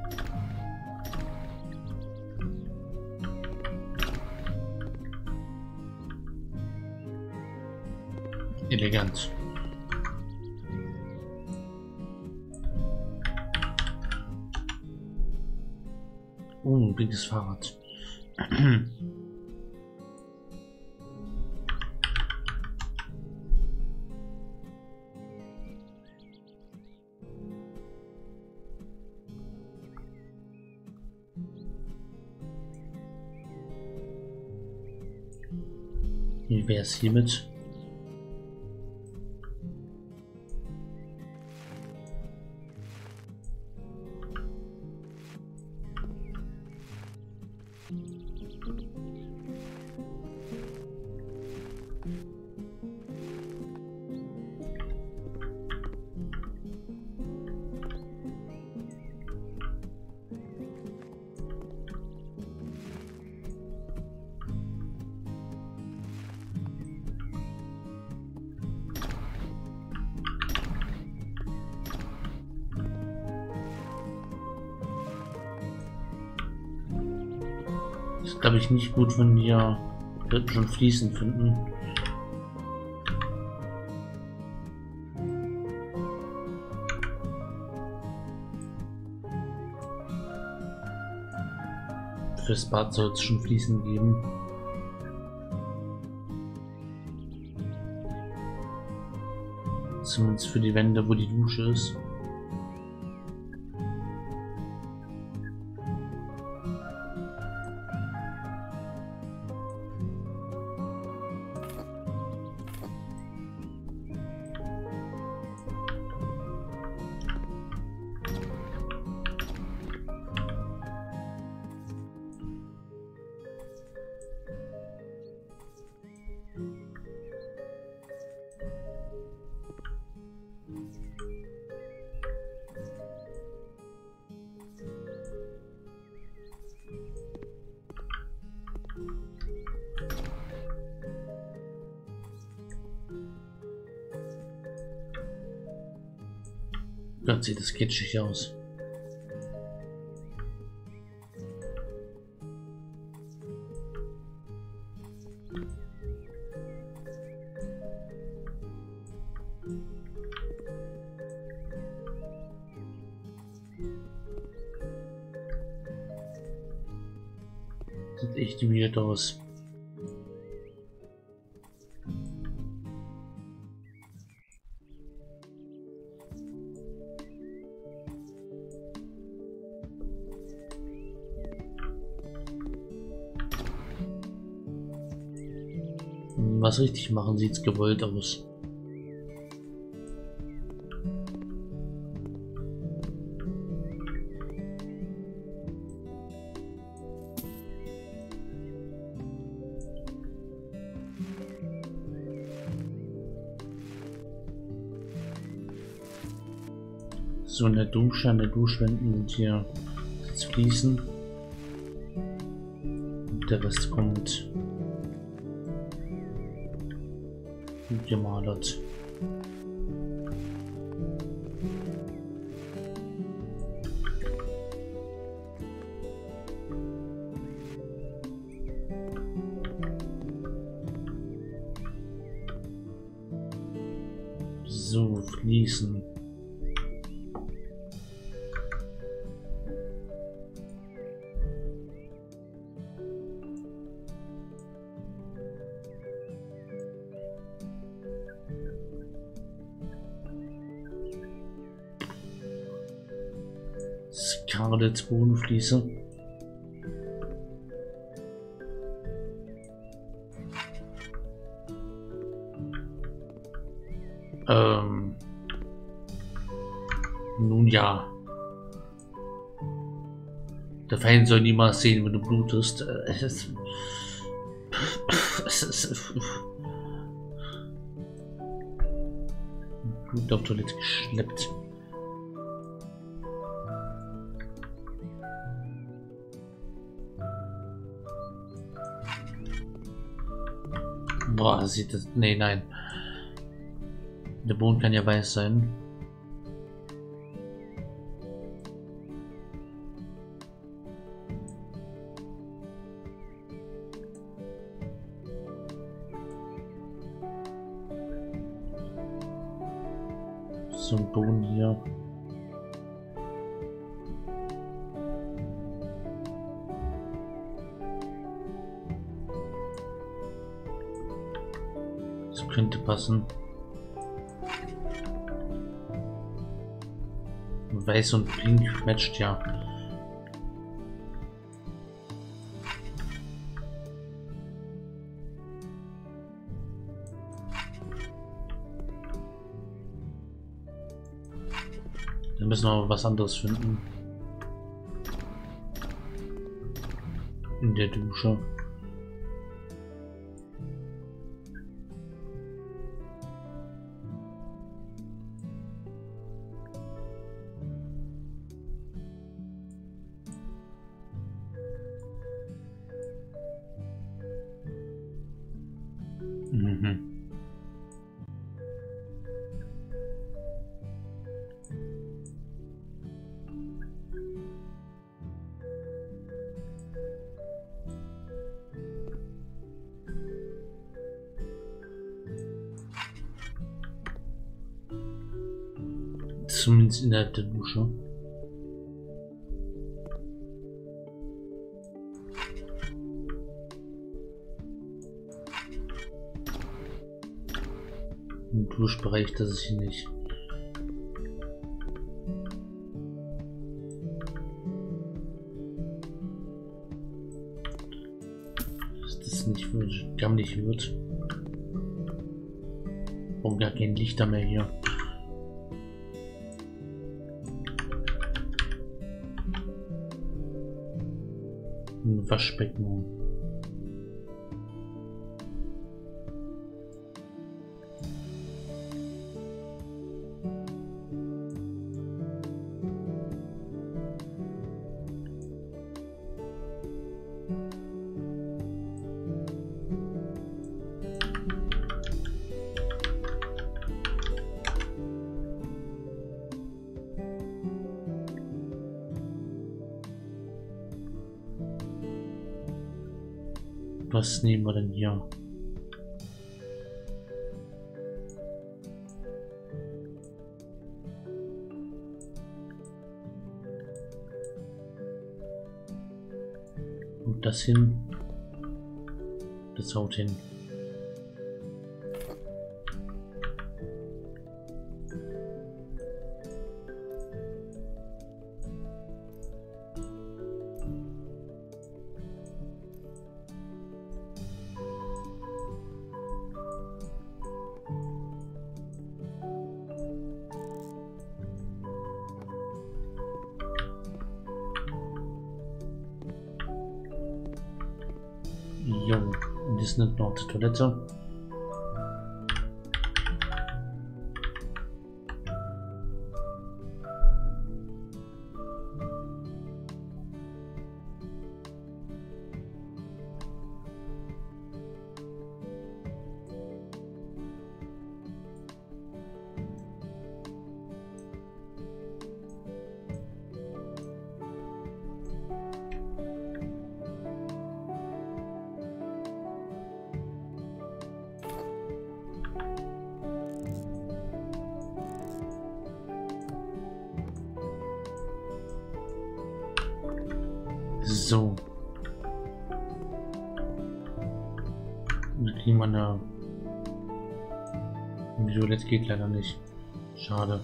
Elegant. Oh, ein pinkes Fahrrad. Wie wäre es hiermit? Das glaube ich nicht gut, wenn wir schon fließen finden. Fürs Bad soll es schon fließen geben. Zumindest für die Wände, wo die Dusche ist. Gott, sieht das kitschig aus. Sieht echt weird aus. Was richtig machen, sieht's gewollt aus. So, in der Dusche, an der Duschwänden sind hier jetzt Fliesen. Der Rest kommt gut gemalert. So, fließen. Scarlet Bodenfliese. Ähm. Nun ja. Der Feind soll niemals sehen, wenn du blutest. Äh, Es ist, es ist Blut auf Toilette geschleppt. Boah, sieht das. Nee, nein. Der Boden kann ja weiß sein. So ein Boden hier. Das könnte passen. Weiß und Pink matcht ja. Dann müssen wir aber was anderes finden. In der Dusche. Mhm. Zumindest innerhalb der Dusche. Im Duschbereich, das ist hier nicht. Dass das nicht gammelig wird. Oh, gar kein Lichter mehr hier. Ein Waschbecken. Was nehmen wir denn hier? Und das hin. Das haut hin. Jo, und das nimmt noch die Toilette. So. Dann kriegen wir eine... Violett geht leider nicht. Schade.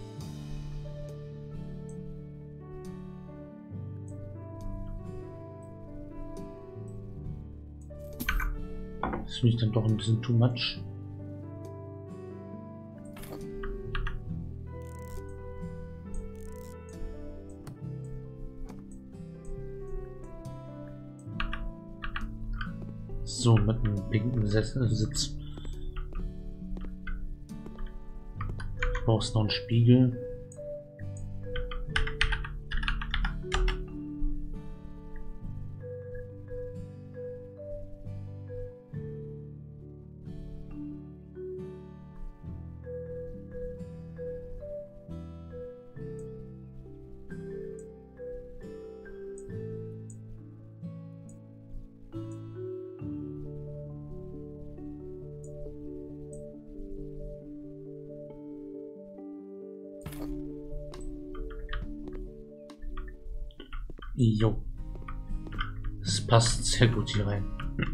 Das finde ich dann doch ein bisschen too much. So, mit einem pinken Sitz. Ich brauche noch einen Spiegel. Jo. Es passt sehr gut hier rein.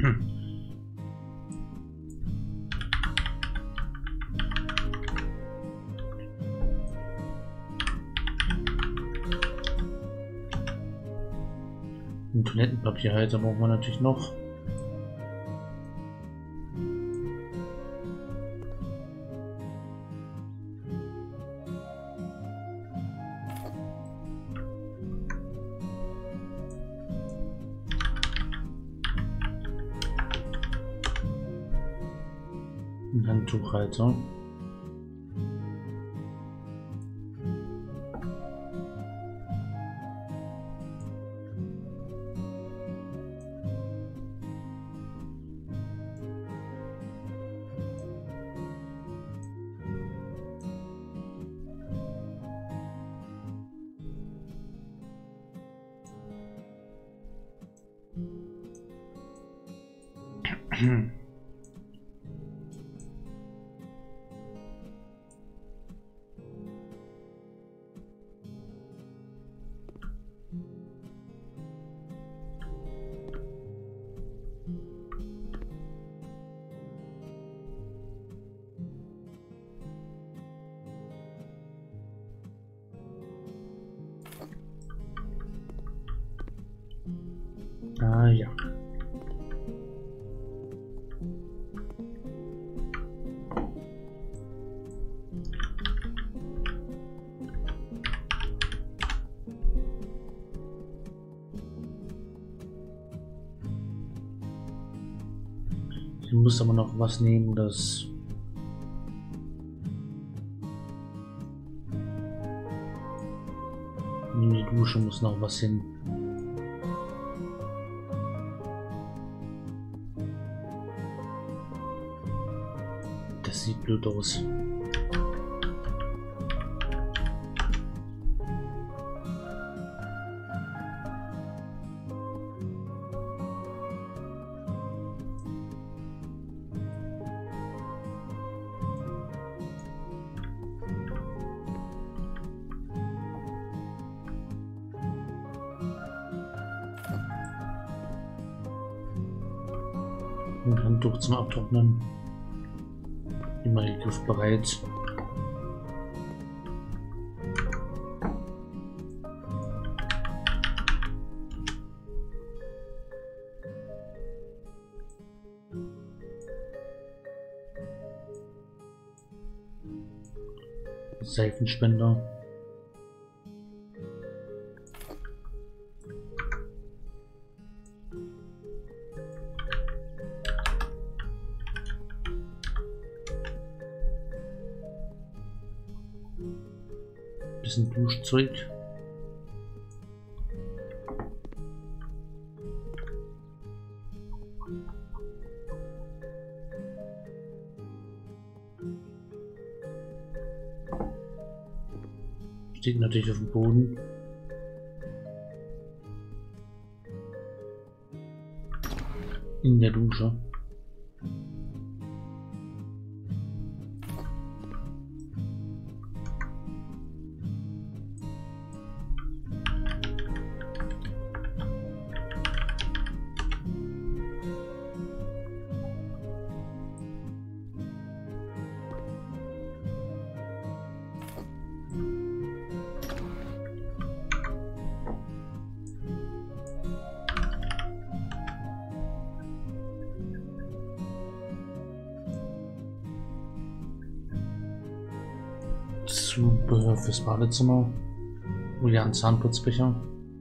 Ein Toilettenpapierhalter brauchen wir natürlich noch. Ein Handtuchhalter. Ah ja. Ich muss aber noch was nehmen, das in die Dusche muss noch was hin. Das sieht blöd aus. Ein Handtuch zum Abtrocknen. Immer griffbereit. Seifenspender. Bisschen Duschzeug. Steht natürlich auf dem Boden. In der Dusche. Zubehör fürs Badezimmer. Oh ja, ein Zahnputzbecher.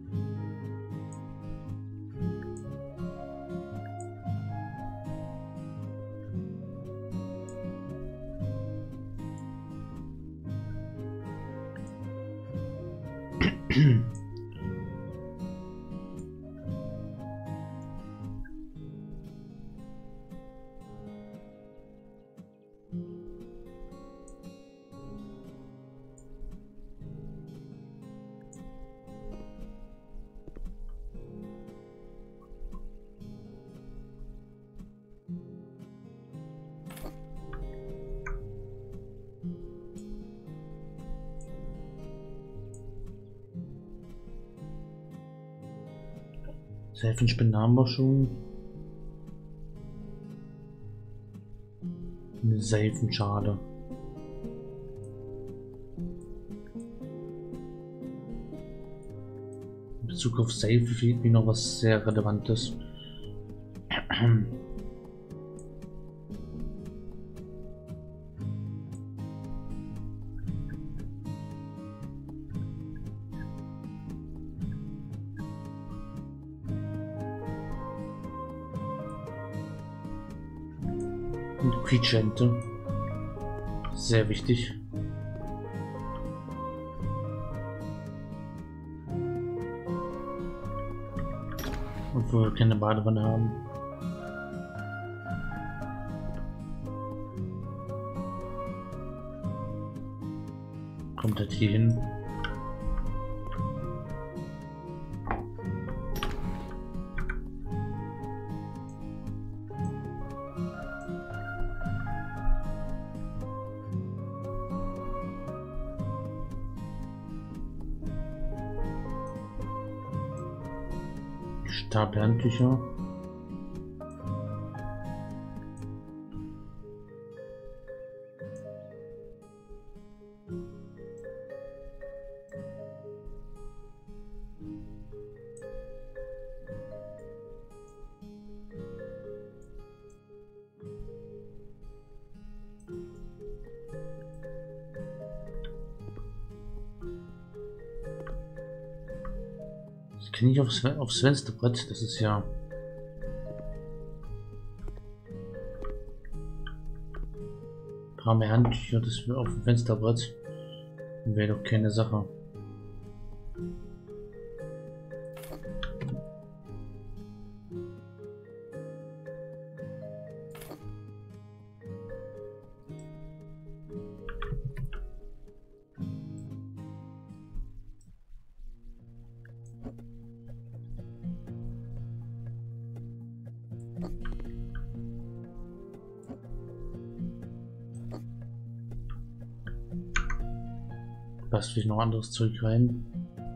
Seifenspender haben wir schon. Eine Seifenschale. In Bezug auf Seife fehlt mir noch was sehr Relevantes. Quietschente. Sehr wichtig. Obwohl wir keine Badewanne haben. Kommt das hier hin? Stapelhandtücher. Kann ich aufs, aufs Fensterbrett, das ist ja ein paar mehr Handtücher, das wir auf dem Fensterbrett wäre doch keine Sache. Passt vielleicht noch anderes Zeug rein.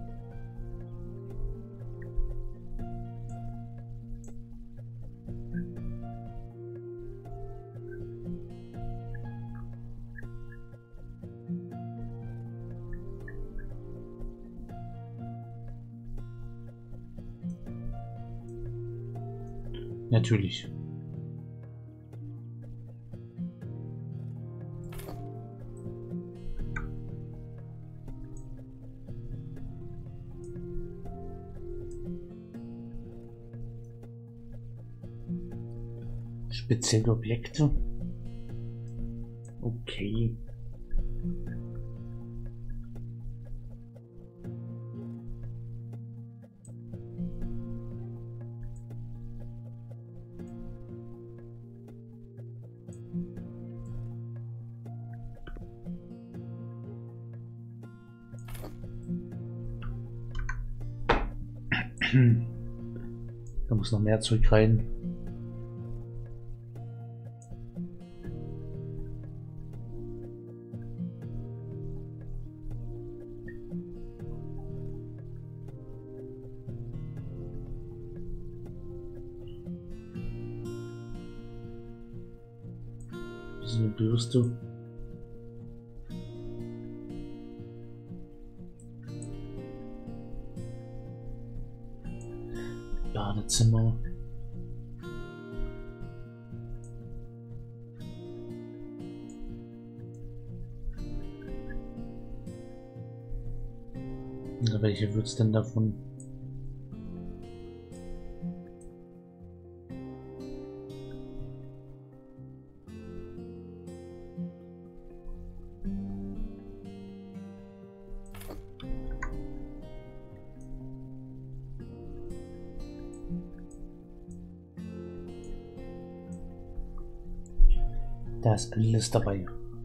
Natürlich. Spezielle Objekte. Okay. Da muss noch mehr Zeug rein. Das ist eine Bürste. Badezimmer. Also welche wird's denn davon? Da ist alles dabei.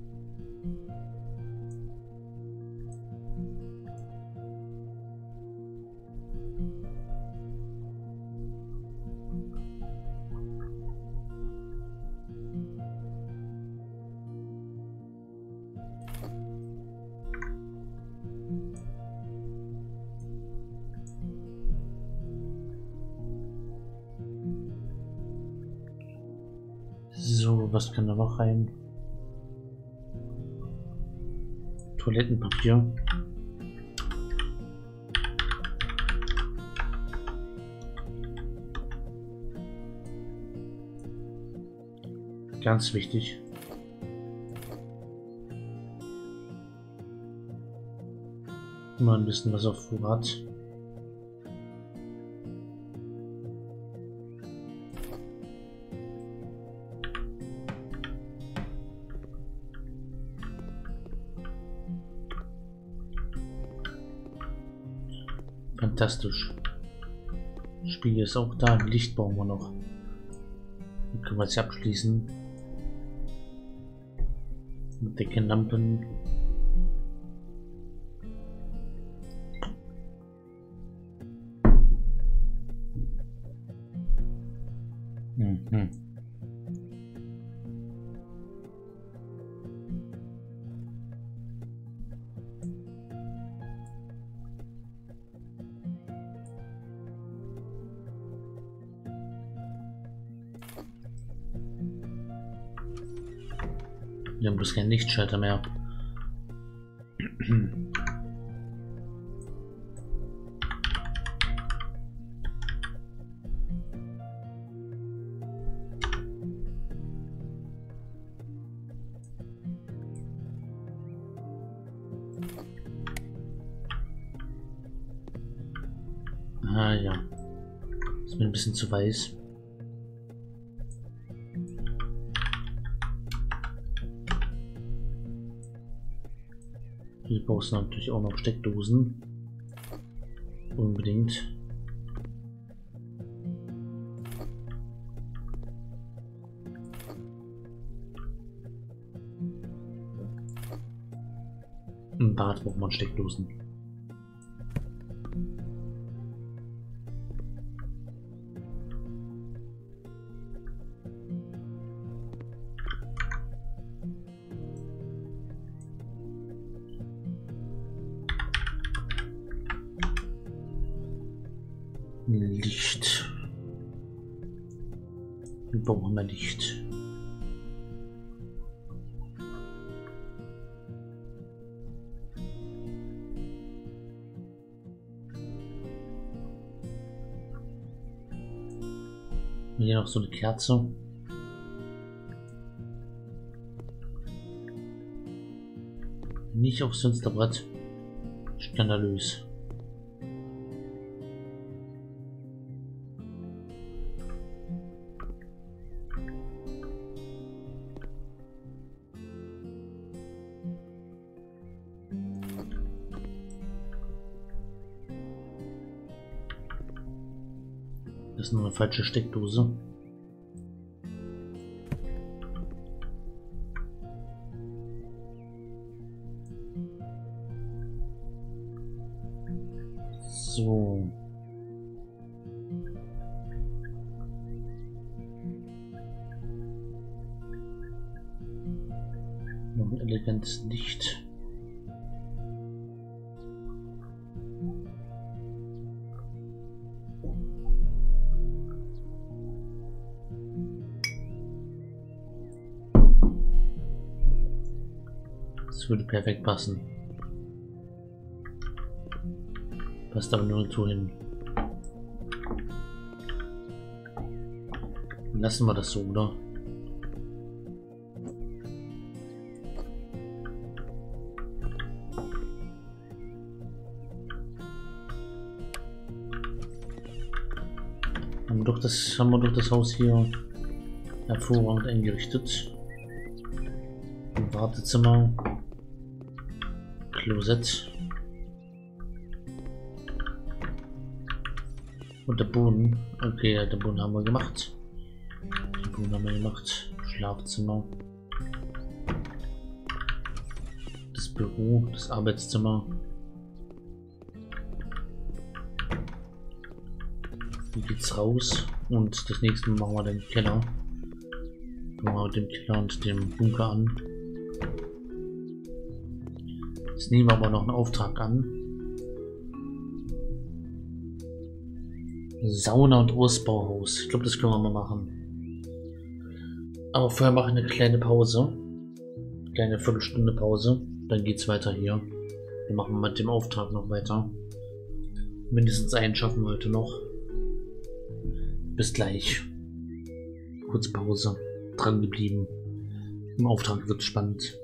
So, was kann da noch rein? Toilettenpapier. Ganz wichtig. Immer ein bisschen was auf Vorrat. Fantastisch. Spiegel ist auch da. Licht brauchen wir noch. Dann können wir jetzt abschließen. Mit Deckenlampen. Mhm. Wir haben bloß keinen Lichtschalter mehr. Ah ja. Ist mir ein bisschen zu weiß. Hier brauchst du natürlich auch noch Steckdosen. Unbedingt. Im Bad braucht man Steckdosen. Licht. Wir brauchen mehr Licht. Hier noch so eine Kerze. Nicht aufs Fensterbrett. Skandalös. Das ist nur eine falsche Steckdose. So. Noch ein elegantes Licht. Das würde perfekt passen. Passt aber nur zu hin. Lassen wir das so, oder? Haben wir doch das, haben wir doch das Haus hier hervorragend eingerichtet. Ein Wartezimmer, Klosett und der Boden. Okay, ja, der Boden haben wir gemacht. Den Boden haben wir gemacht. Schlafzimmer, das Büro, das Arbeitszimmer. Hier geht's raus und das nächste Mal machen wir den Keller. Fangen wir mit dem Keller und dem Bunker an. Jetzt nehmen wir aber noch einen Auftrag an. Sauna und Ausbauhaus. Ich glaube, das können wir mal machen. Aber vorher mache ich eine kleine Pause. Kleine Viertelstunde Pause. Dann geht's weiter hier. Wir machen mit dem Auftrag noch weiter. Mindestens einen schaffen wir heute noch. Bis gleich. Kurz Pause. Dran geblieben. Im Auftrag wird spannend.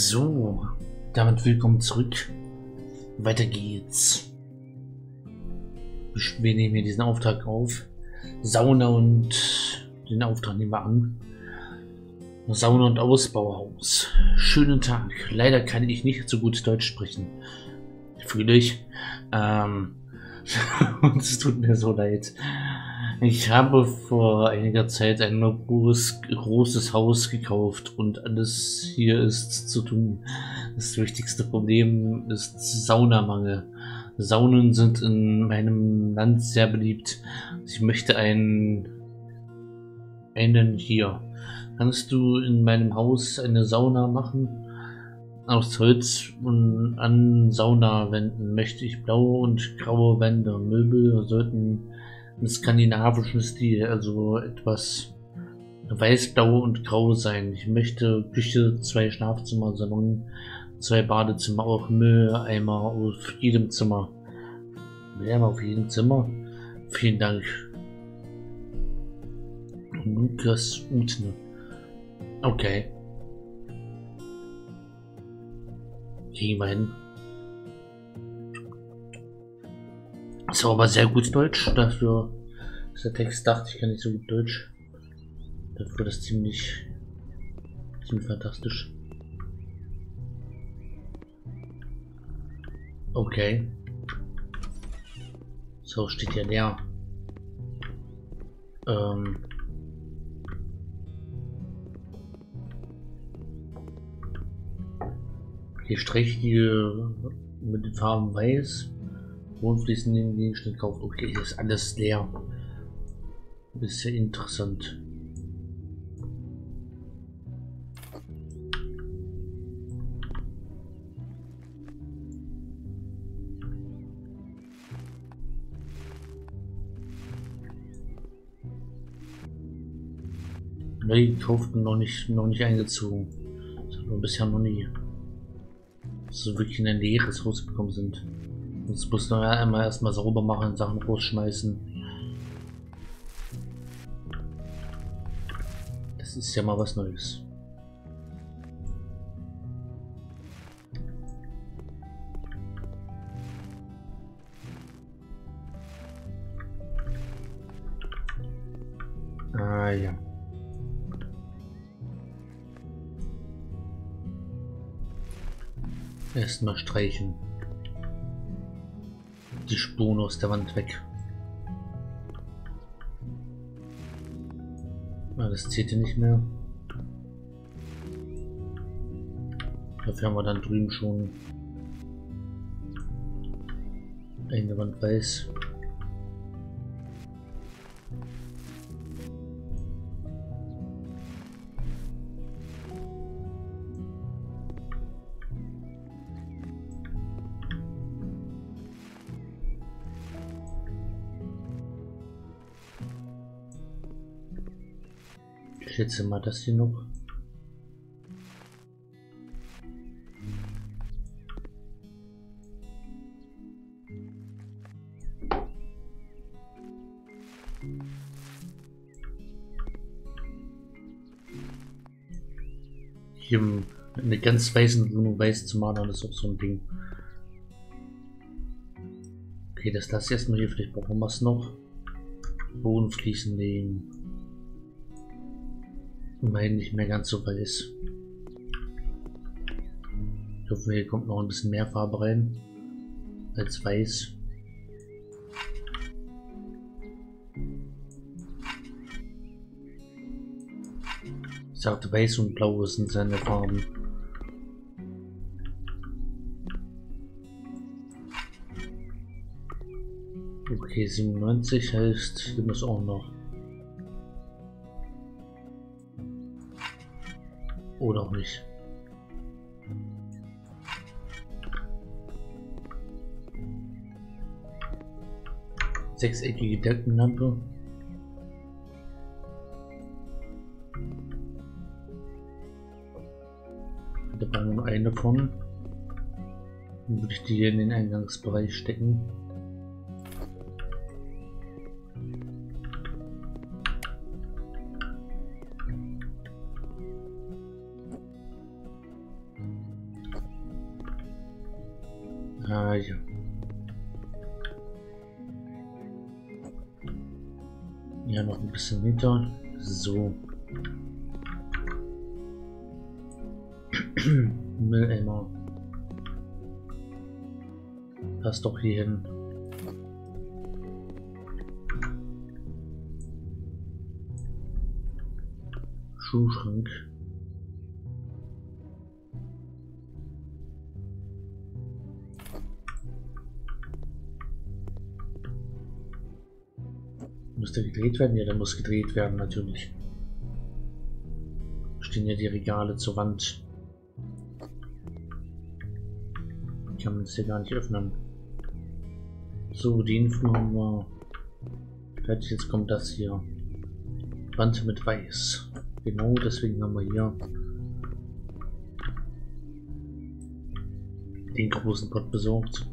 So, damit willkommen zurück. Weiter geht's. Wir nehmen hier diesen Auftrag auf. Sauna und den Auftrag nehmen wir an. Sauna und Ausbauhaus. Schönen Tag. Leider kann ich nicht so gut Deutsch sprechen. Fühle ich. Ähm, und es tut mir so leid. Ich habe vor einiger Zeit ein groß, großes Haus gekauft und alles hier ist zu tun. Das wichtigste Problem ist Saunamangel. Saunen sind in meinem Land sehr beliebt. Ich möchte einen, einen hier. Kannst du in meinem Haus eine Sauna machen? Aus Holz und an Saunawänden möchte ich blaue und graue Wände. Möbel sollten im skandinavischen Stil, also etwas weiß, blau und grau sein. Ich möchte Küche, zwei Schlafzimmer, Salon, zwei Badezimmer, auch Mülleimer auf jedem Zimmer. Mülleimer auf jedem Zimmer? Vielen Dank. Lukas Utne. Okay. Gehen wir hin. Ist aber sehr gut Deutsch. Dafür ist der Text, dachte ich, kann nicht so gut Deutsch. Dafür das ziemlich, ziemlich fantastisch. Okay. So, steht ja leer. Ähm. Hier streicht hier mit den Farben weiß. Wohnfließen den Gegenstand kauft. Okay, hier ist alles leer. Das ist ja interessant. Neu gekauft und noch nicht, noch nicht eingezogen. Das haben wir bisher noch nie. Dass wir wirklich in ein leeres Haus gekommen sind. Jetzt muss man ja einmal erstmal sauber machen, Sachen rausschmeißen. Das ist ja mal was Neues. Ah ja. Erstmal streichen. Die Spuren aus der Wand weg. Ah, das zählt hier nicht mehr. Dafür haben wir dann drüben schon eine Wand weiß. Ich schätze mal das hier noch. Hier eine ganz weißen Wohnung weiß zu malen, ist auch so ein Ding. Okay, das lasse ich erstmal hier, vielleicht brauchen wir es noch. Bodenfliesen legen. Immerhin nicht mehr ganz so weiß. Ich hoffe, hier kommt noch ein bisschen mehr Farbe rein als weiß. Ich sagte, weiß und blau sind seine Farben. Okay, siebenundneunzig heißt, hier muss auch noch. Oder auch nicht. Sechseckige Deckenlampe. Da brauchen wir nur eine von. Dann würde ich die hier in den Eingangsbereich stecken. Ah, ja. Ja, noch ein bisschen weiter. So. Mülleimer. Passt doch hier hin. Schuhschrank. Muss der gedreht werden? Ja, der muss gedreht werden, natürlich. Stehen ja die Regale zur Wand. Ich kann es hier gar nicht öffnen. So, die Info haben wir. Fertig, jetzt kommt das hier. Wand mit Weiß. Genau, deswegen haben wir hier den großen Pot besorgt.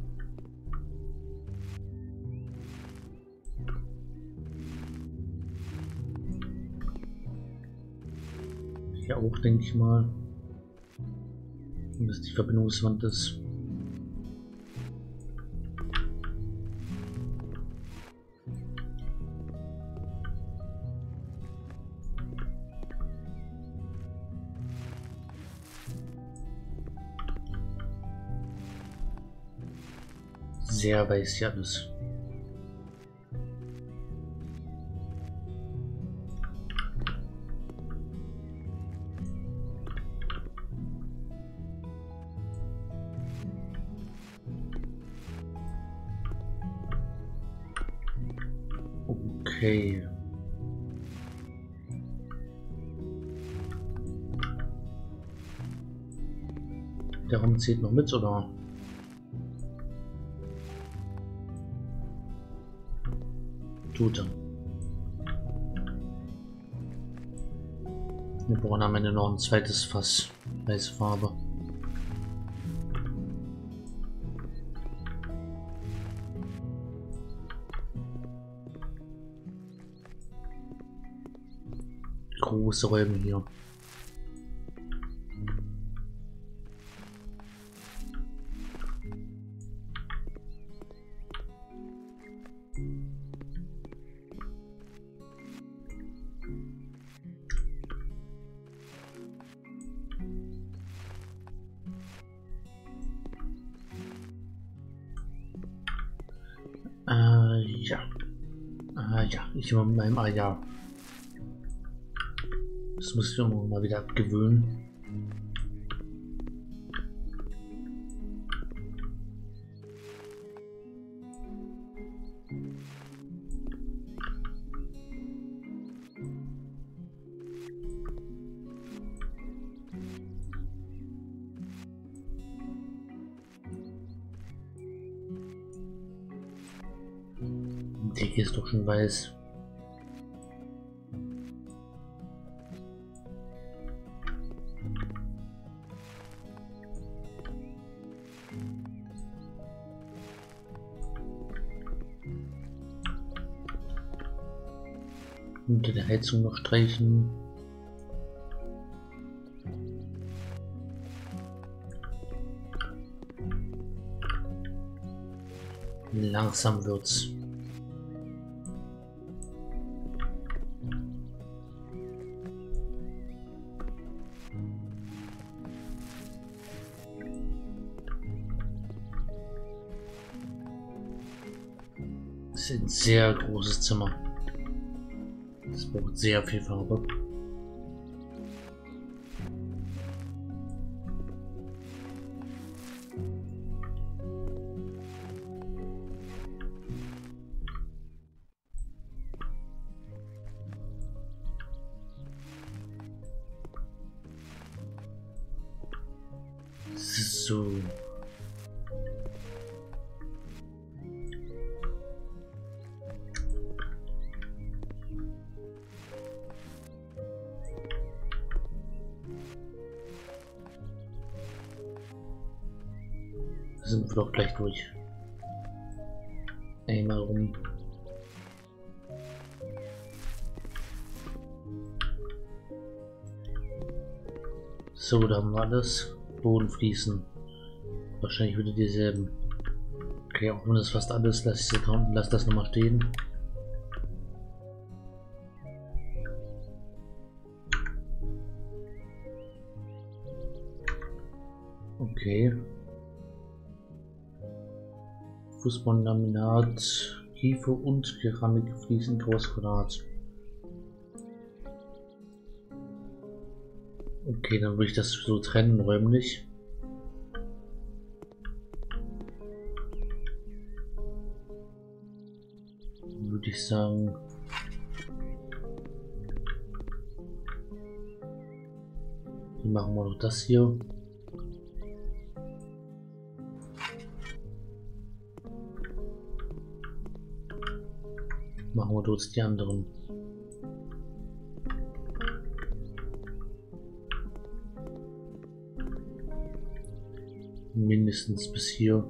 Hier auch, denke ich mal. Und dass die Verbindungswand ist. Sehr weiß ja alles. Okay. Der Raum zählt noch mit, oder? Tut er. Wir brauchen am Ende noch ein zweites Fass. Weiße Farbe. Große Räume hier. Äh, ja. Äh, ja, ich immer mit meinem, ah ja. Das muss ich immer mal wieder abgewöhnen. Die Decke ist doch schon weiß. Unter der Heizung noch streichen. Langsam wird's. Das ist ein sehr großes Zimmer. Das braucht sehr viel Farbe. So. Sind wir doch gleich durch. Einmal rum. So, da haben wir alles. Boden fließen. Wahrscheinlich wieder dieselben. Okay, auch wenn das fast alles, lass, ich so, lass das nochmal stehen. Okay. Fußbolllaminat, Kiefer und Keramik fließen Großquadrat. Okay, dann würde ich das so trennen räumlich. Würde ich sagen, wie machen wir noch das hier? Machen wir dort die anderen. Mindestens bis hier.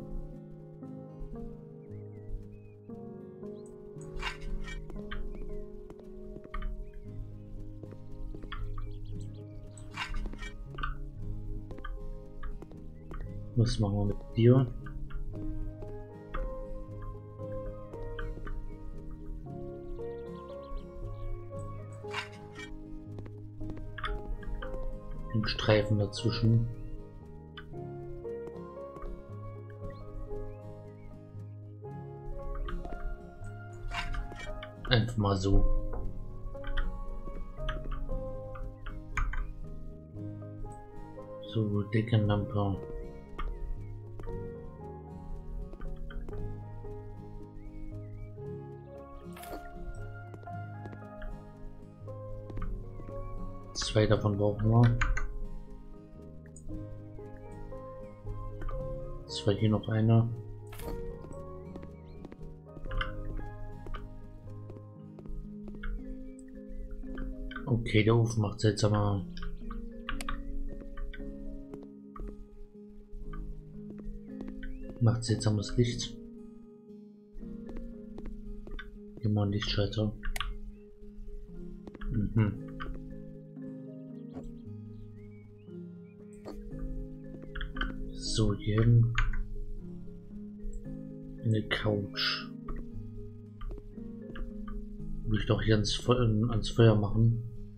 Was machen wir mit dir? Den Streifen dazwischen. Einfach mal so. So, Deckenlampe. Zwei davon brauchen wir. Zwei hier noch einer. Okay, der Ofen macht seltsamer. Macht seltsames Licht. Immer ein Lichtschalter. Mhm. So, hier hin. Eine Couch. Will ich doch hier ans, Fe ans Feuer machen.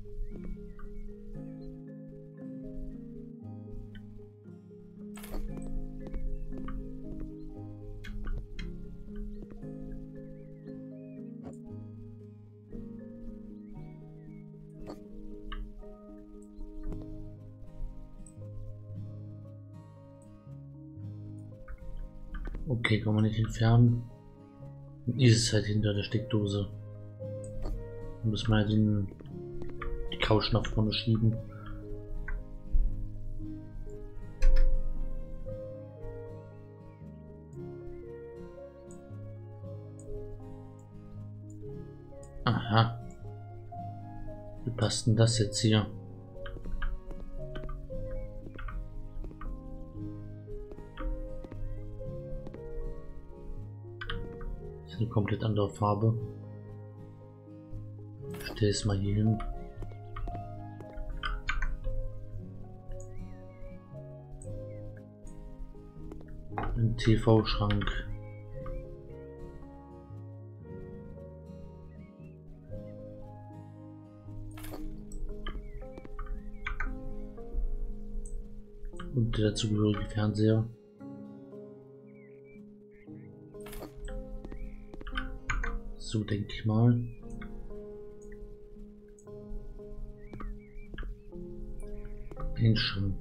Okay, kann man nicht entfernen. Ist es halt hinter der Steckdose. Da müssen wir halt den, die Couch nach vorne schieben. Aha. Wie passt denn das jetzt hier? Eine komplett andere Farbe. Ich stelle es mal hier hin. Ein T V-Schrank. Und der dazugehörige Fernseher. So denke ich mal. Ein Schrank.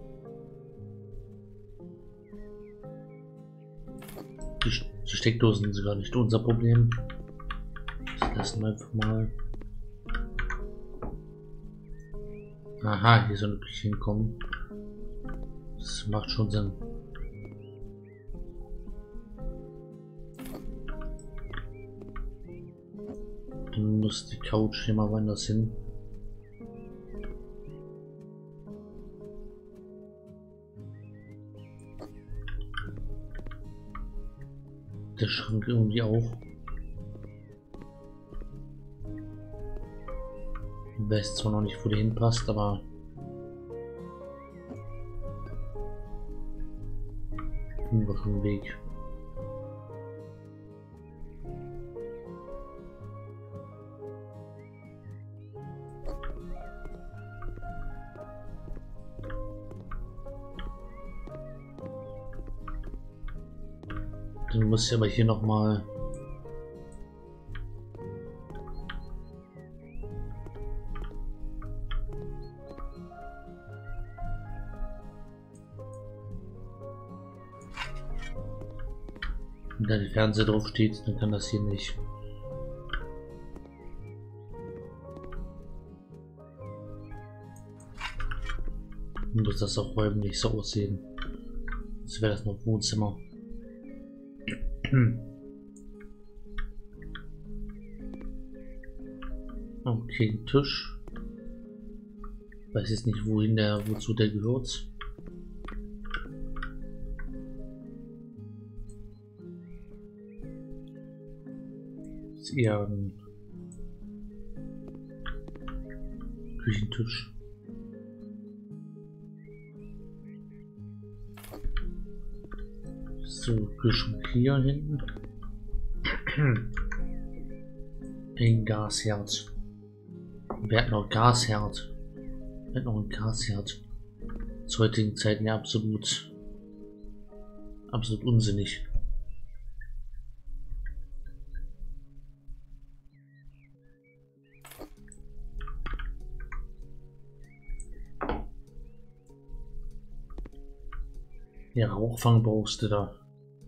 Die, die Steckdosen sind gar nicht unser Problem. Das lassen wir einfach mal. Aha, hier soll eine Küche hinkommen. Das macht schon Sinn. Dann muss die Couch hier mal woanders hin. Der Schrank irgendwie auch. Ich weiß zwar noch nicht, wo der hinpasst, aber finden wir schon einen Weg. Dann muss ich aber hier noch mal wenn da der Fernseher drauf steht, dann kann das hier nicht. Muss das auch räumlich so aussehen. Jetzt wäre das noch Wohnzimmer. Okay, Tisch. Weiß jetzt nicht, wohin der, wozu der gehört. Ist eher ein Küchentisch. So, Kühlschrank hier hinten. Ein Gasherd. Wer hat noch Gasherd? Wer hat noch ein Gasherd? Zu heutigen Zeiten ja absolut, absolut unsinnig. Ja, Rauchfang brauchst du da.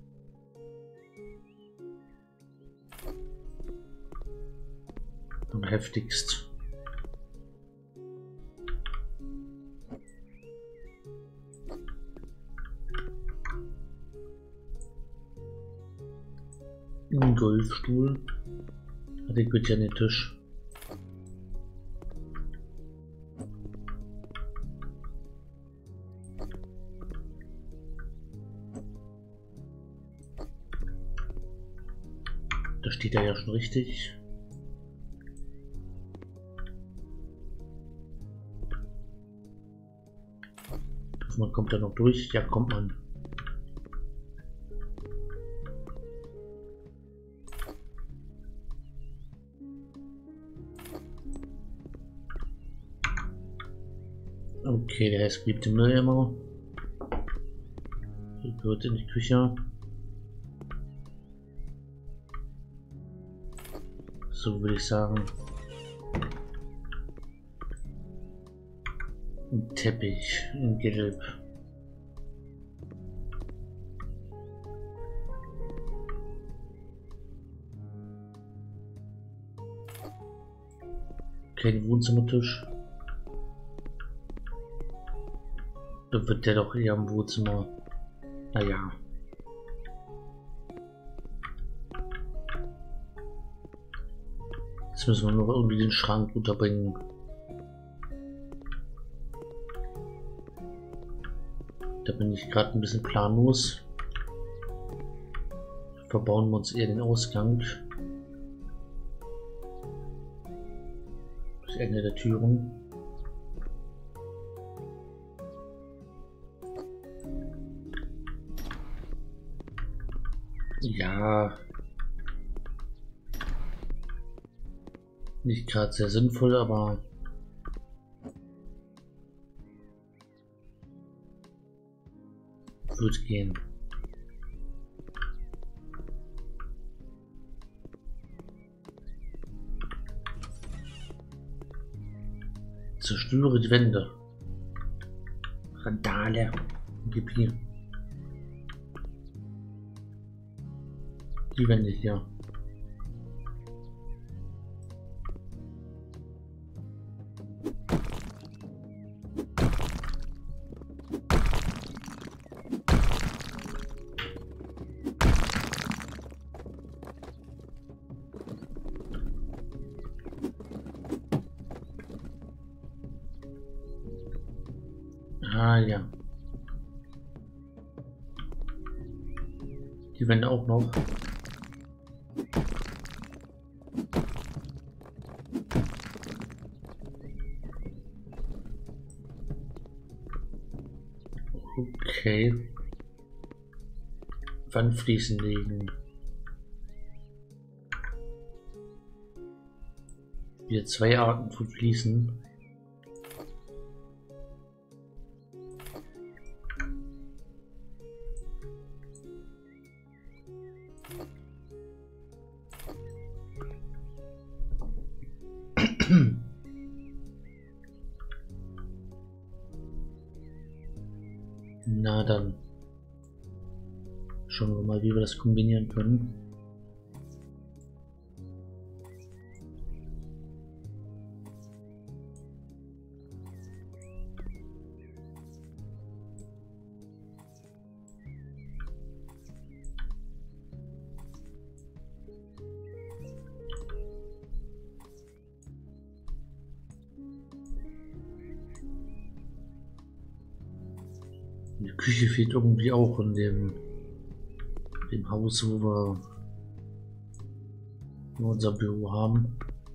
Am heftigst. Ein Golfstuhl. Hatte ich bitte an den Tisch. Da steht er ja schon richtig. Man kommt da noch durch. Ja, kommt man. Okay, der ist geliebte Mülleimer. Hier gehört in die Küche. So würde ich sagen. Ein Teppich in Gelb. Kein Wohnzimmertisch. Da wird der doch eher im Wohnzimmer. Naja. Jetzt müssen wir noch irgendwie den Schrank unterbringen. Da bin ich gerade ein bisschen planlos. Verbauen wir uns eher den Ausgang. Das Ende der Türen. Ja. Nicht gerade sehr sinnvoll, aber wird gehen. Zerstöre die Wände. Randale. Gib hier. Die Wände hier. Ah ja. Die Wände auch noch. Okay. Wandfliesen legen. Wieder zwei Arten von Fliesen. Na dann. Schauen wir mal, wie wir das kombinieren können. Die Küche fehlt irgendwie auch in dem, dem Haus, wo wir unser Büro haben.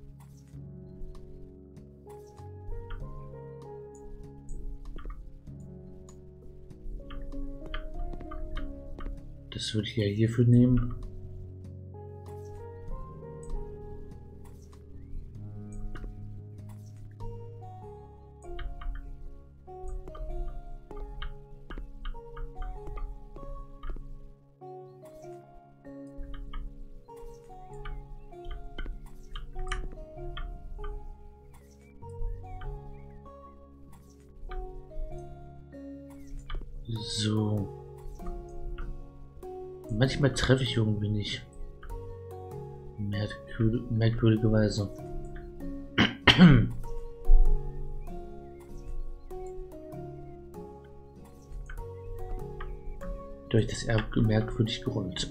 Das würde ich ja hierfür nehmen. So. Manchmal treffe ich irgendwie nicht. Merkwür merkwürdigerweise. Durch das R merkwürdig gerollt.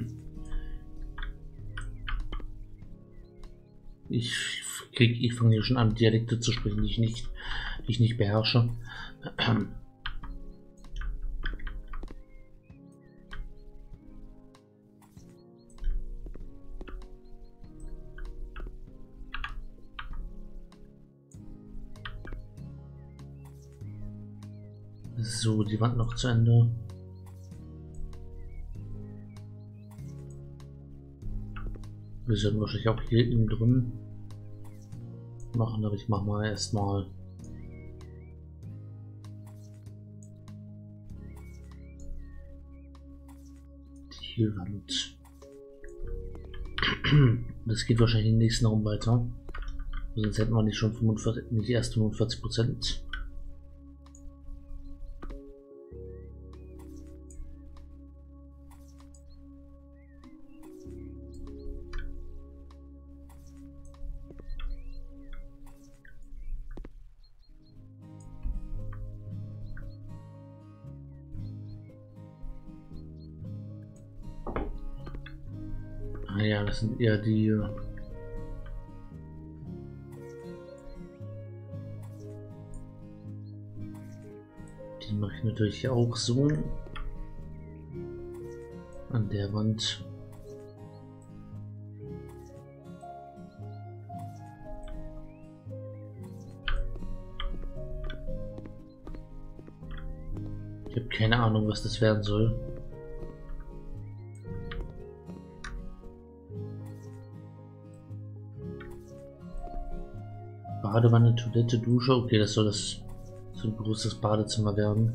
Ich krieg, ich fange hier schon an, Dialekte zu sprechen, die ich nicht, die ich nicht beherrsche. So, die Wand noch zu Ende. Wir sollten wahrscheinlich auch hier innen drin machen, aber ich mache mal erstmal die Wand. Das geht wahrscheinlich im nächsten Raum weiter. Sonst hätten wir nicht schon fünfundvierzig, nicht erst fünfundvierzig Prozent. Ah ja, das sind eher die die mache ich natürlich auch so an der Wand. Ich habe keine Ahnung, was das werden soll. Badewanne, Toilette, Dusche. Okay, das soll das so ein großes Badezimmer werden.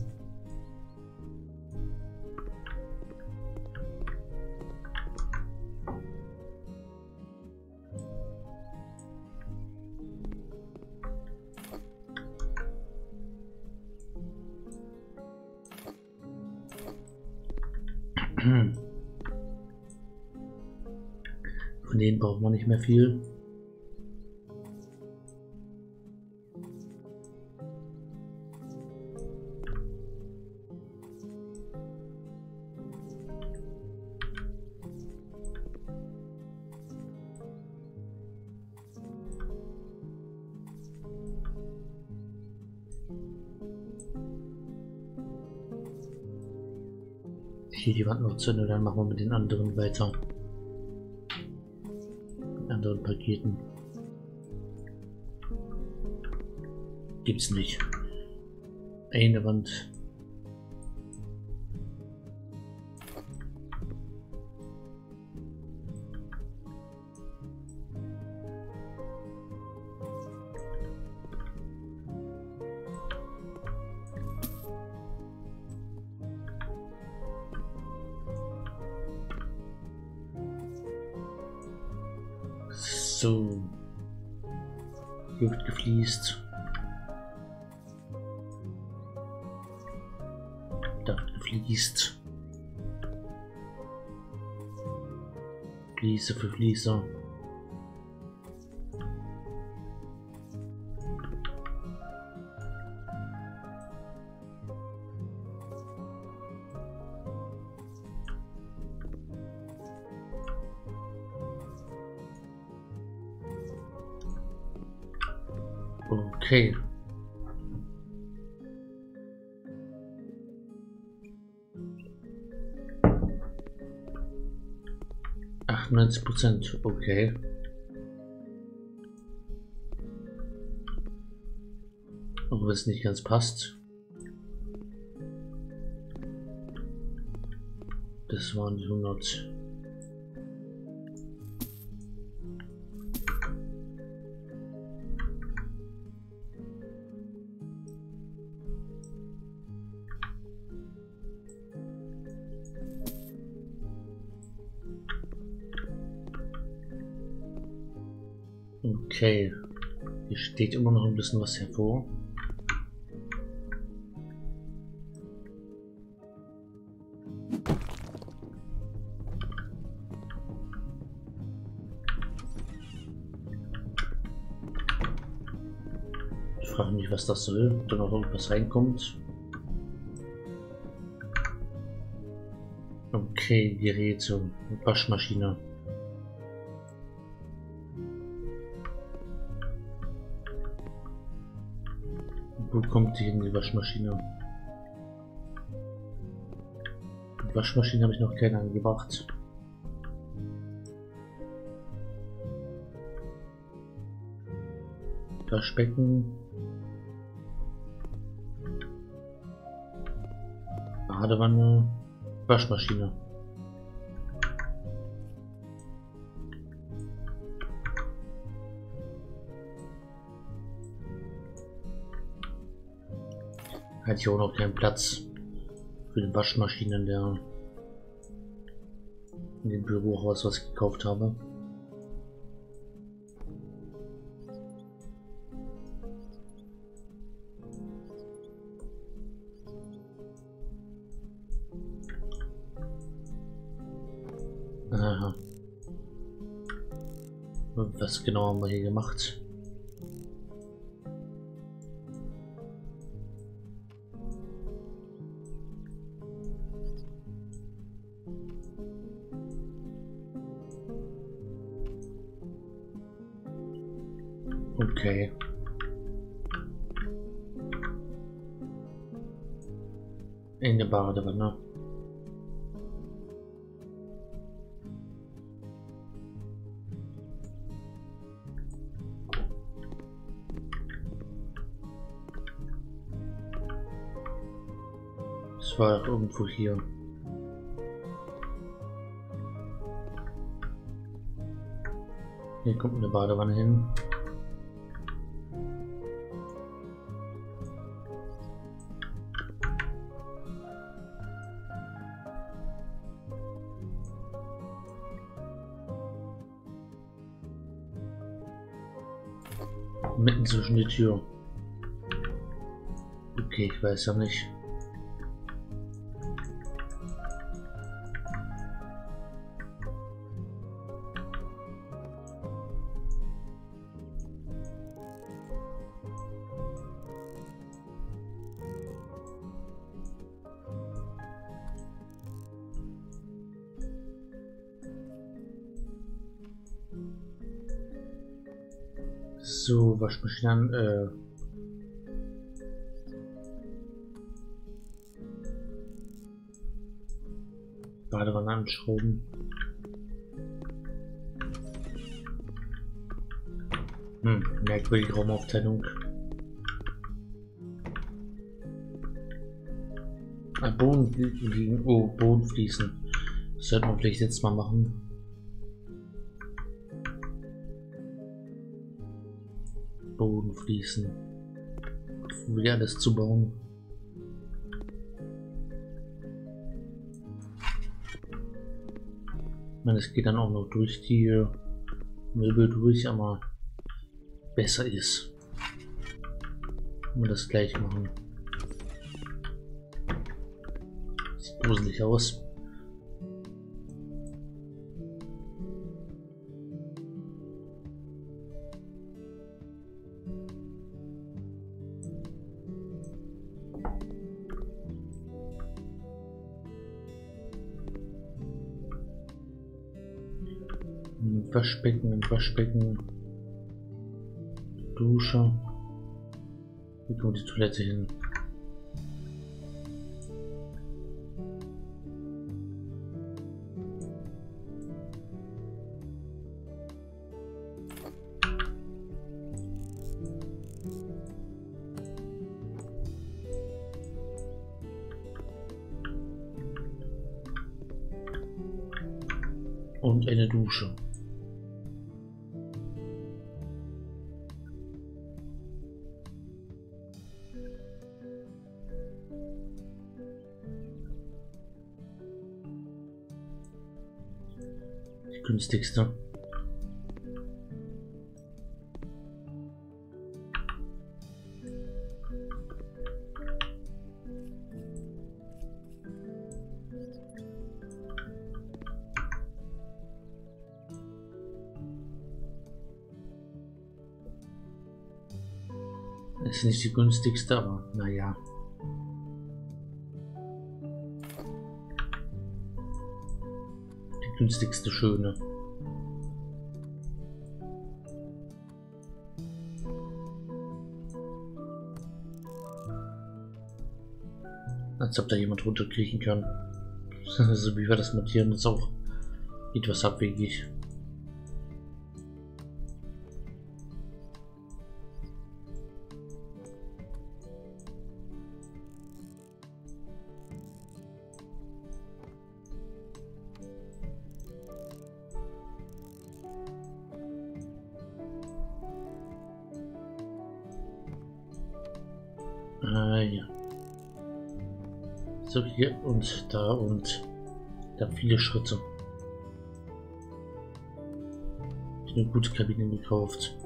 Von denen braucht man nicht mehr viel. Hier die Wand noch zu Ende, dann machen wir mit den anderen weiter. Mit anderen Paketen. Gibt's nicht. Eine Wand. So. Hier wird gefliest. Da wird gefliest. Fliese für Fließer. Okay. achtundneunzig Prozent, okay. Aber es nicht ganz passt. Das waren die hundert. Okay, hier steht immer noch ein bisschen was hervor. Ich frage mich, was das soll, ob da noch irgendwas reinkommt. Okay, Geräte, Waschmaschine. Wo kommt die in die Waschmaschine? Die Waschmaschine habe ich noch keine angebracht. Waschbecken. Badewanne. Waschmaschine. Hatte ich auch noch keinen Platz für die Waschmaschine in der in dem Bürohaus, was ich gekauft habe. Aha. Was genau haben wir hier gemacht? Okay. In der Badewanne. Das war doch irgendwo hier. Hier kommt eine Badewanne hin. Mitten zwischen die Tür. Okay, ich weiß ja nicht. So, Waschmaschine an, äh. Badewanne anschrauben. Hm, merkwürdige Raumaufteilung. Ah, Boden liegen. Oh, Boden fließen. Das sollten wir vielleicht jetzt mal machen. Boden fließen. Wieder alles zu bauen. Ich meine, es geht dann auch noch durch die Möbel durch, aber besser ist. Wenn wir das gleich machen. Sieht gruselig aus. Waschbecken, Waschbecken, Dusche. Wie kommt die Toilette hin? Und eine Dusche. Günstigste. Ist nicht die günstigste, aber naja. Die günstigste schöne. Als ob da jemand runterkriechen kann. So wie wir das montieren, ist auch etwas abwegig. Ah ja. So, hier und da und da viele Schritte. Ich habe eine gute Kabine gekauft.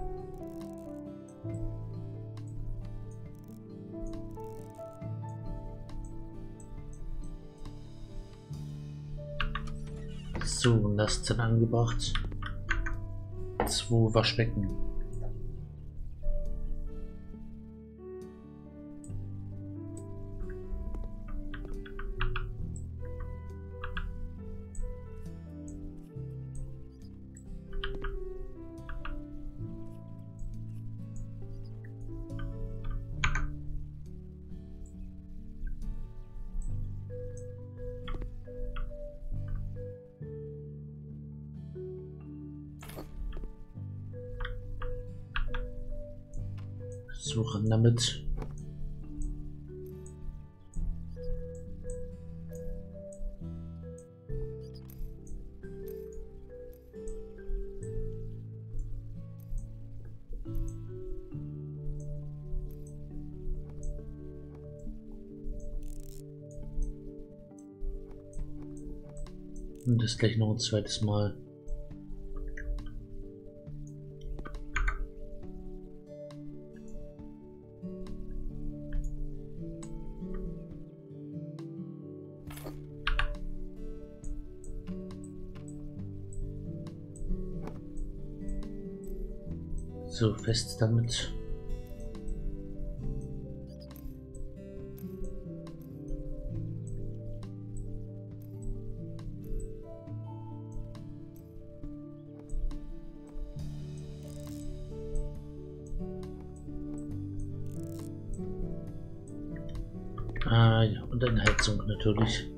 So, Nasszelle angebracht. Zwei Waschbecken. Suchen damit. Und das gleich noch ein zweites Mal. So, fest damit. Ah ja, und eine Heizung natürlich.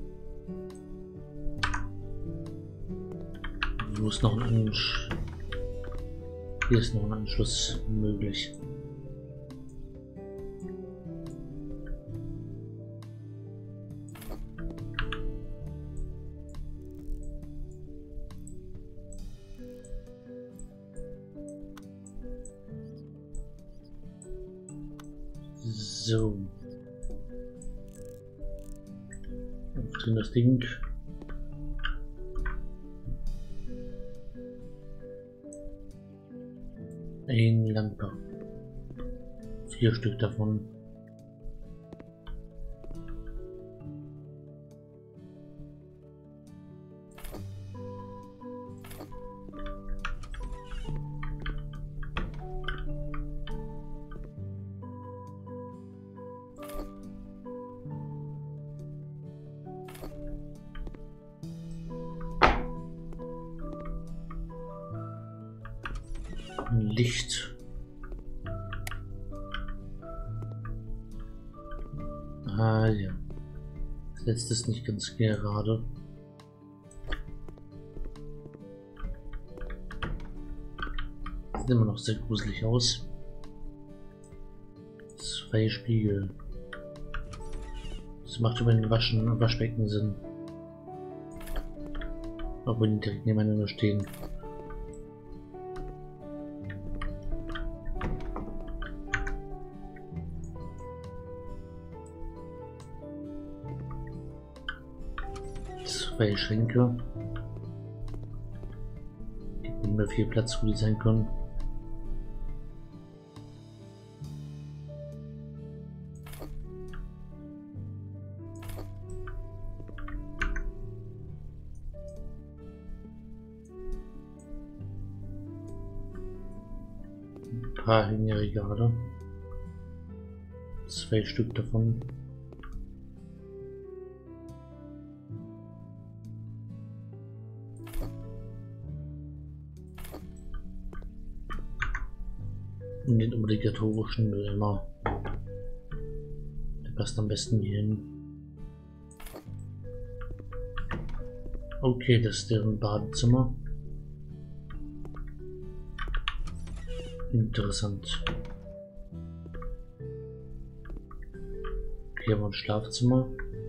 Wo ist noch ein Anschluss? Hier ist noch ein Anschluss möglich. So. Drin das Ding. Eine Lampe. Vier Stück davon. Licht. Ah ja. Das letzte ist nicht ganz gerade. Sieht immer noch sehr gruselig aus. Zwei Spiegel. Das macht über den Waschen und Waschbecken Sinn. Obwohl die direkt nebeneinander stehen. Zwei Schränke. Gibt nicht mehr viel Platz, wo die sein können. Ein paar Hängeregale. Zwei Stück davon. Und den obligatorischen Mülleimer. Der passt am besten hier hin. Okay, das ist deren Badezimmer. Interessant. Okay, haben wir ein Schlafzimmer.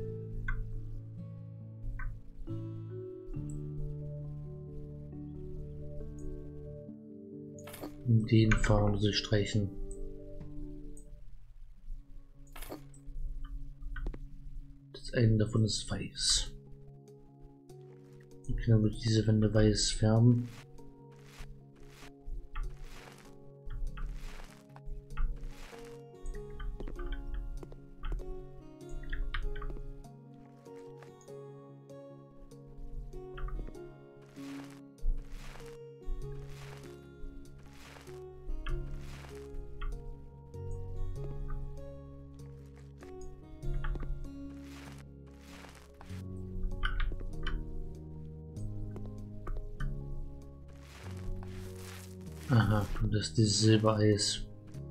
Den Farben sie streichen. Das eine davon ist weiß. Ich kann damit diese Wände weiß färben. Aha, und das ist dieses Silbereis.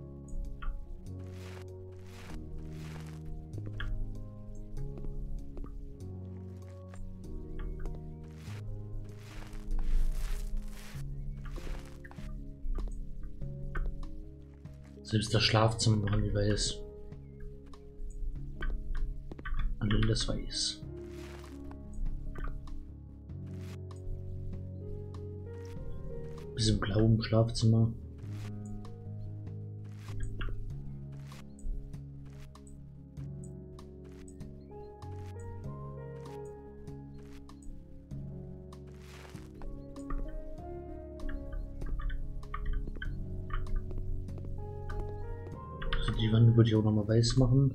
Selbst das Schlafzimmer machen die weiß. Und das weiß. Bisschen blau im Schlafzimmer. Also die Wand würde ich auch noch mal weiß machen.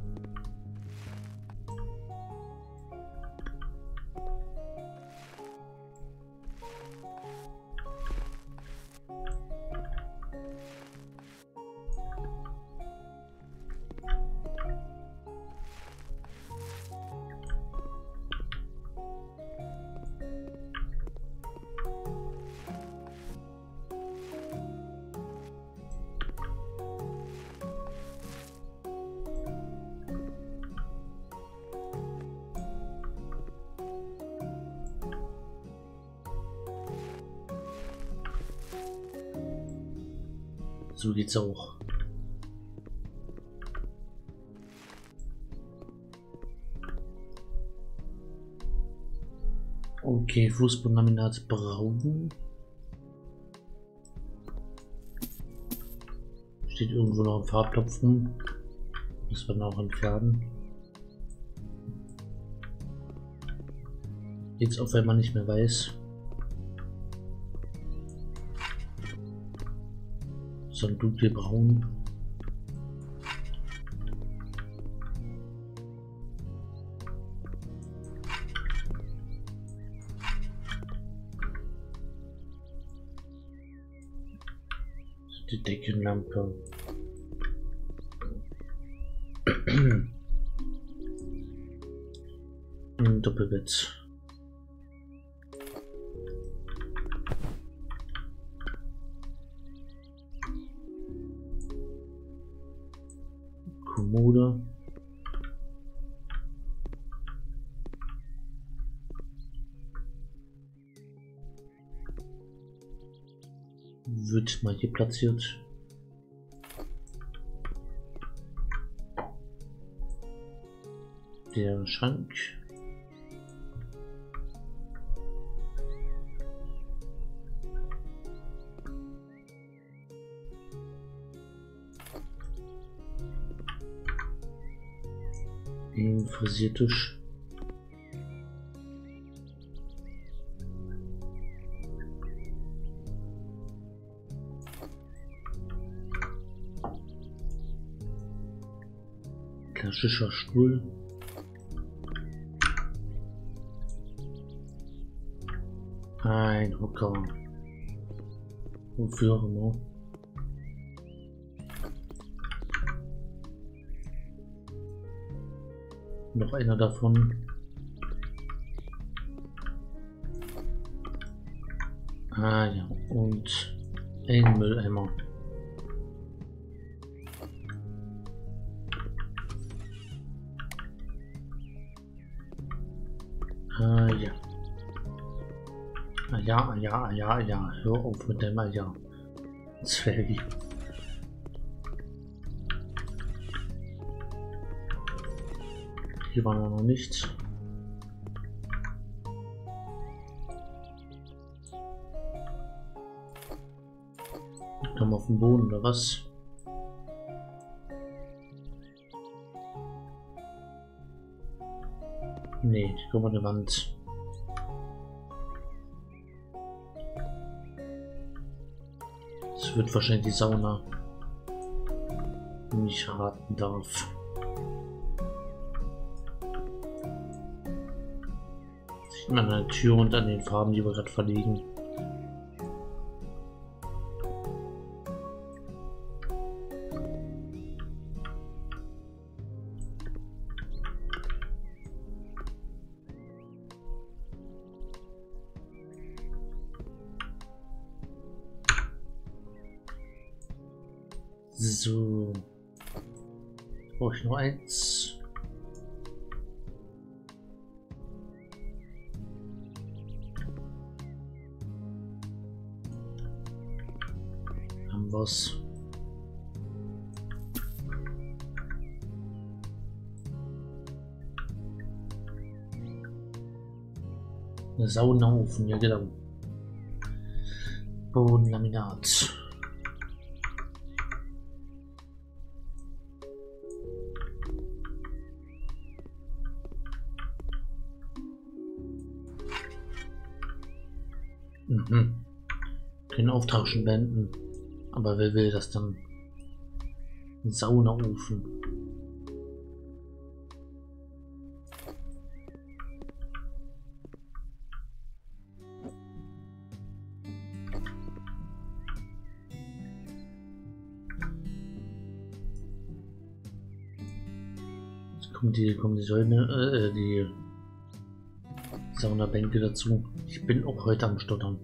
So geht's auch. Okay, Fußbodenlaminat braun. Steht irgendwo noch ein Farbtopf rum. Das wird auch entfernen. Jetzt auf einmal nicht mehr weiß. So ein dunkelbraun. Die Deckenlampe. Ein Doppelbett. Kommode. Wird mal hier platziert. Der Schrank. Ein Frisiertisch. Klassischer Stuhl. Ein Hocker. Wofür auch immer. Noch einer davon. Ah ja, und ein Mülleimer. Ah ja. Ah ja, ah ja, ah ja, ah ja. Hör auf mit dem Ah ja. Zwergi. Hier waren wir noch nicht. Kommen wir auf den Boden oder was? Nee, die kommen an der Wand. Das wird wahrscheinlich die Sauna, wenn ich raten darf. Sieht man an der Tür und an den Farben, die wir gerade verlegen. So, brauche ich noch eins. Haben wir's. Eine Saunaufen, ja genau. Bodenlaminat. Mhm. Können auftauschen Wänden. Aber wer will das dann? Ein Saunaofen. Jetzt kommen die, kommen die Säule, äh, die Saunabänke dazu. Ich bin auch heute am Stottern.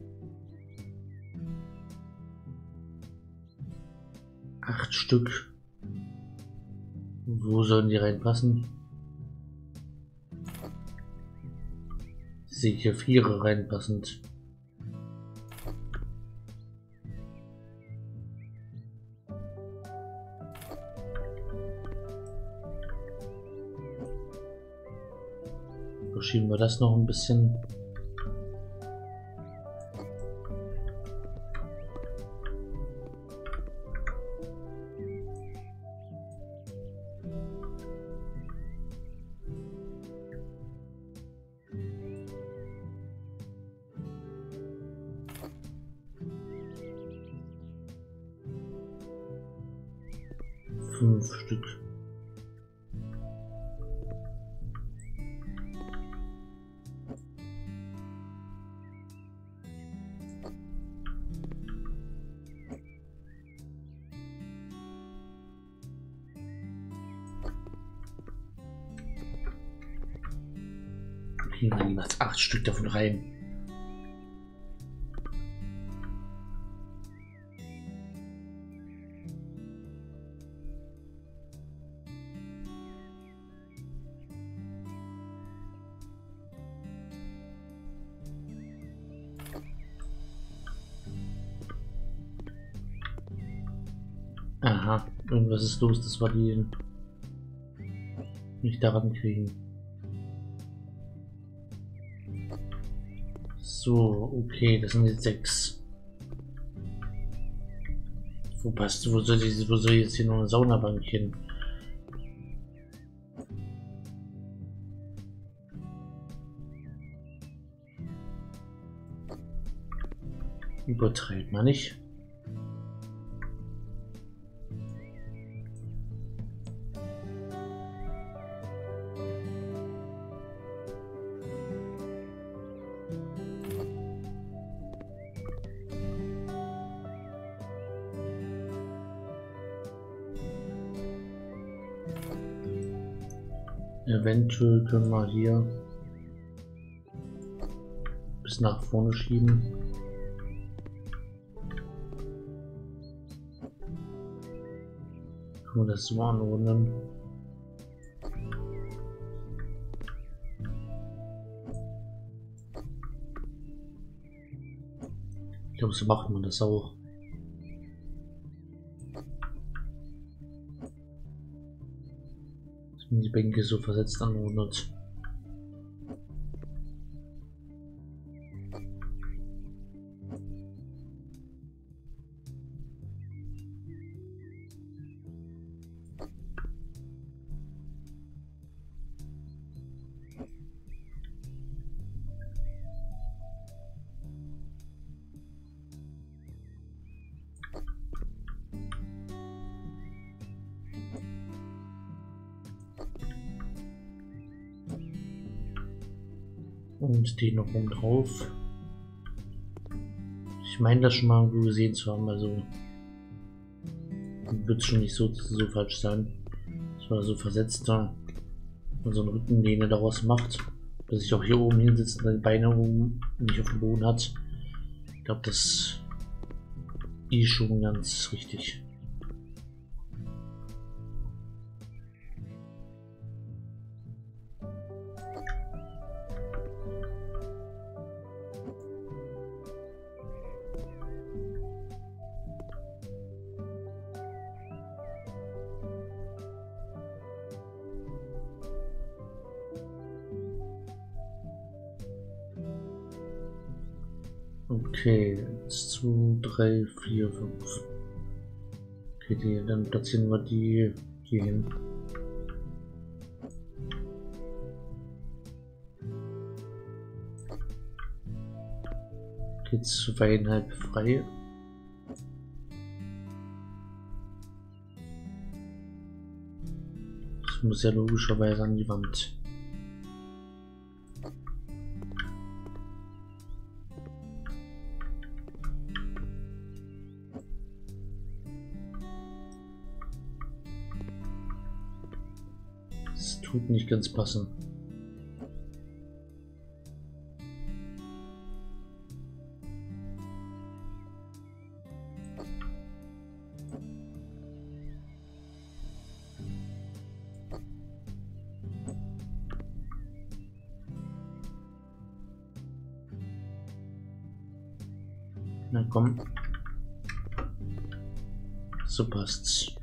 Acht Stück. Wo sollen die reinpassen? Ich sehe hier vier reinpassend. Verschieben wir das noch ein bisschen. Fünf Stück. Kriegen wir niemals acht Stück davon rein. Aha, irgendwas ist los, das war die nicht daran kriegen. So, okay, das sind jetzt sechs. Wo passt, wo soll ich, wo soll jetzt hier noch eine Saunabank hin? Übertreibt man nicht. Eventuell können wir hier bis nach vorne schieben. Können wir das so anordnen? Ich glaube, so macht man das auch. Die Bänke so versetzt anordnet. Und die noch oben drauf. Ich meine das schon mal gesehen zu haben, also wird es schon nicht so, so falsch sein. Das war so versetzt da und so eine Rückenlehne daraus macht, dass sich auch hier oben hinsetzt und die Beine oben nicht auf dem Boden hat. Ich glaube, das ist schon ganz richtig. Okay, zwei, drei, vier, fünf. Okay, die, dann platzieren wir die hier hin. Geht zweieinhalb frei. Das muss ja logischerweise an die Wand. Tut nicht ganz passen. Na komm. So passt's.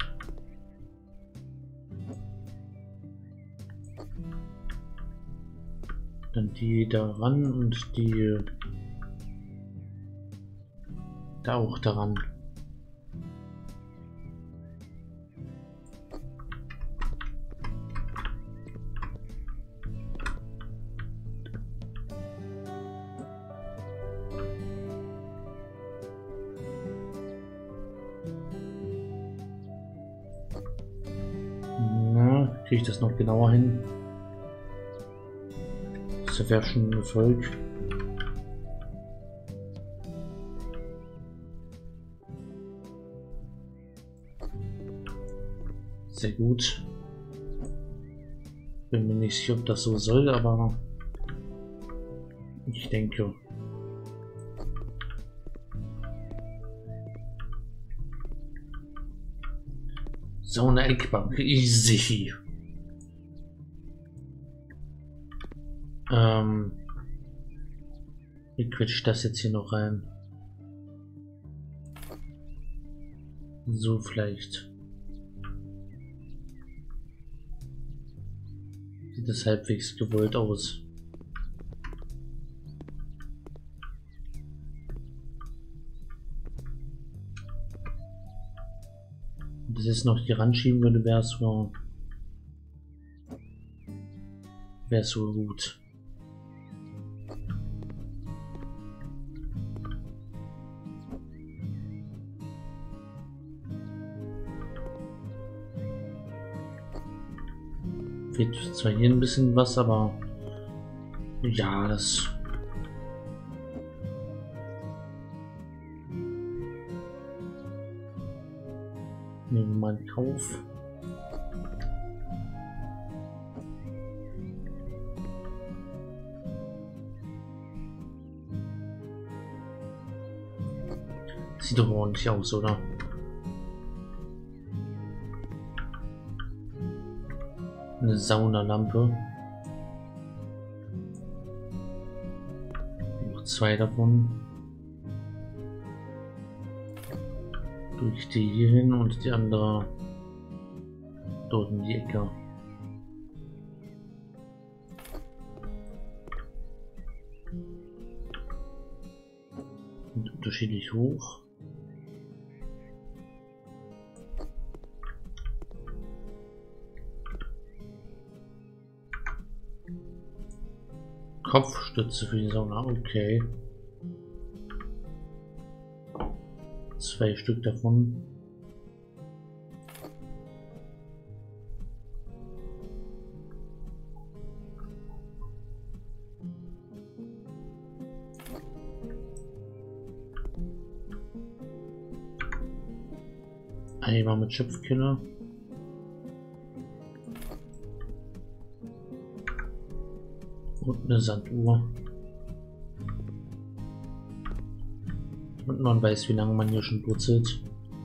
Dann die da ran und die da auch daran. Kriege ich das noch genauer hin? Das wäre schon ein Erfolg. Sehr gut. Bin mir nicht sicher, ob das so soll, aber ich denke. So eine Eckbank, easy. Ähm, wie quetsche ich das jetzt hier noch rein? So vielleicht. Sieht das halbwegs gewollt aus. Das ist noch hier ranschieben würde, wäre es so. Wäre so gut. Fehlt zwar hier ein bisschen was, aber ja, das nehmen wir mal in Kauf. Sieht doch ordentlich aus, oder? Eine Saunalampe. Noch zwei davon. Durch die hier hin und die andere dort in die Ecke. Und unterschiedlich hoch. Kopfstütze für die Sauna, okay. Zwei Stück davon. Einmal mit Schöpfkiller. Und eine Sanduhr. Und man weiß, wie lange man hier schon brutzelt.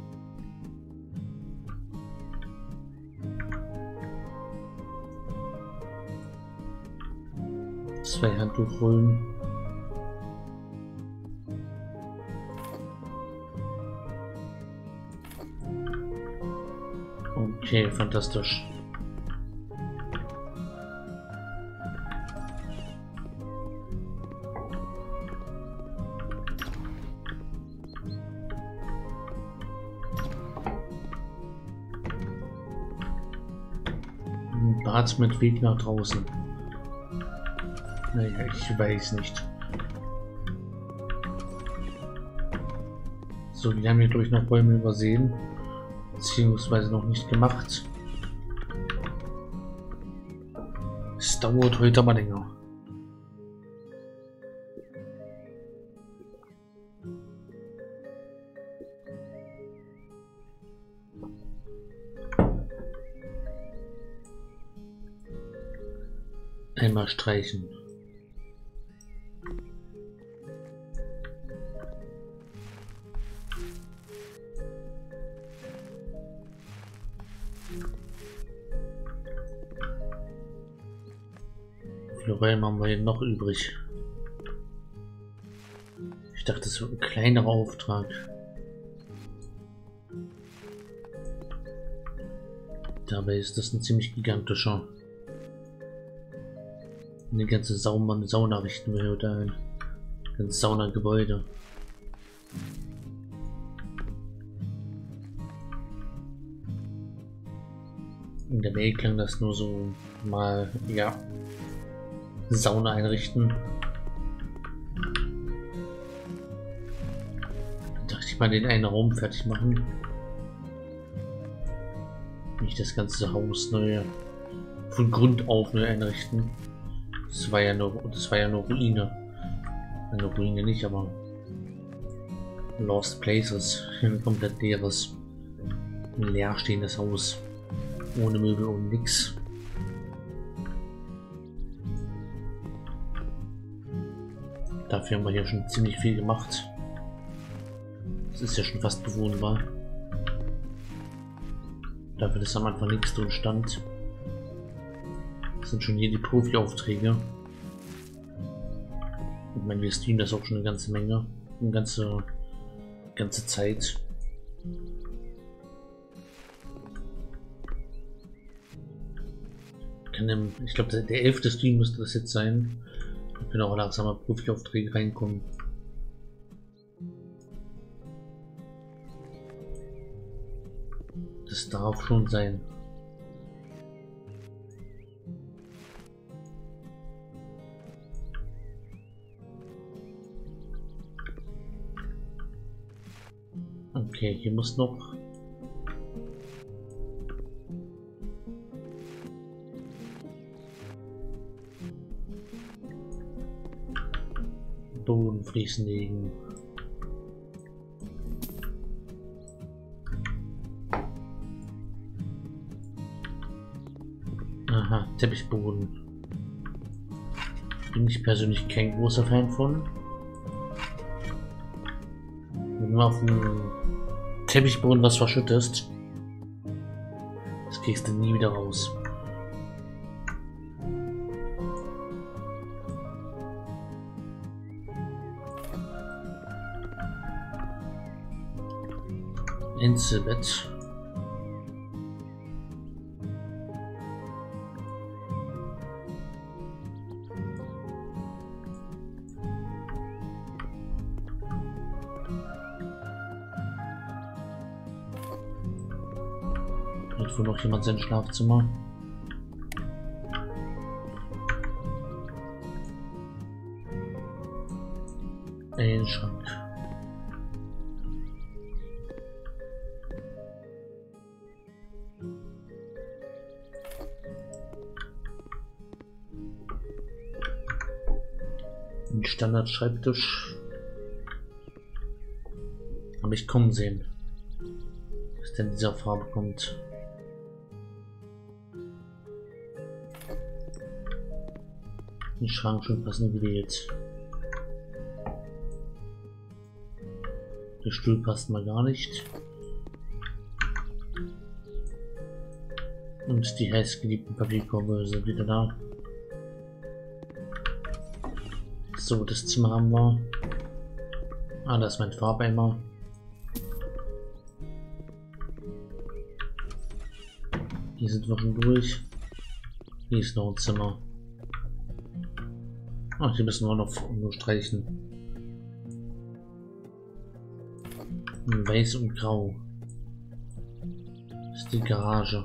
Zwei Handtuchrollen. Okay, fantastisch. Bad mit Weg nach draußen. Naja, ich weiß nicht. So, wir haben hier durch noch Bäume übersehen. Beziehungsweise noch nicht gemacht. Es dauert heute aber länger. Einmal streichen. Florellen haben wir hier noch übrig. Ich dachte, das wird ein kleinerer Auftrag. Dabei ist das ein ziemlich gigantischer. Eine ganze Sauna, Sauna richten wir heute ein. Ein Saunagebäude. In der Mail klang das nur so mal, ja, Sauna einrichten. Da dachte ich mal den einen Raum fertig machen. Nicht das ganze Haus neu von Grund auf neu einrichten. Das war ja nur, das war ja nur Ruine. Eine Ruine nicht, aber Lost Places, ein komplett leeres, ein leerstehendes Haus, ohne Möbel und nix. Dafür haben wir hier schon ziemlich viel gemacht. Es ist ja schon fast bewohnbar. Dafür, dass am Anfang nichts drin stand. Das sind schon hier die Profi-Aufträge. Ich meine, wir streamen das auch schon eine ganze Menge. Eine ganze, ganze Zeit. Kann im, ich glaube, der, der elfte Stream müsste das jetzt sein. Ich bin auch langsam mal Profi-Aufträge reinkommen. Das darf schon sein. Okay, hier muss noch Bodenfliesen legen. Aha, Teppichboden. Bin ich persönlich kein großer Fan von. Wenn du auf dem Teppichboden was verschüttest, das kriegst du nie wieder raus. Einzelbett. Hat wohl noch jemand sein Schlafzimmer? Ein Schrank. Ein Standard-Schreibtisch. Habe ich kommen sehen, was denn in dieser Farbe kommt. Den Schrank schon passend gewählt. Der Stuhl passt mal gar nicht. Und die heißgeliebten Papierkorbe sind wieder da. So, das Zimmer haben wir. Ah, das ist mein Farbeimer. Hier sind wir schon durch. Hier ist noch ein Zimmer. Ach, hier müssen wir noch nur streichen. Weiß und grau. Das ist die Garage.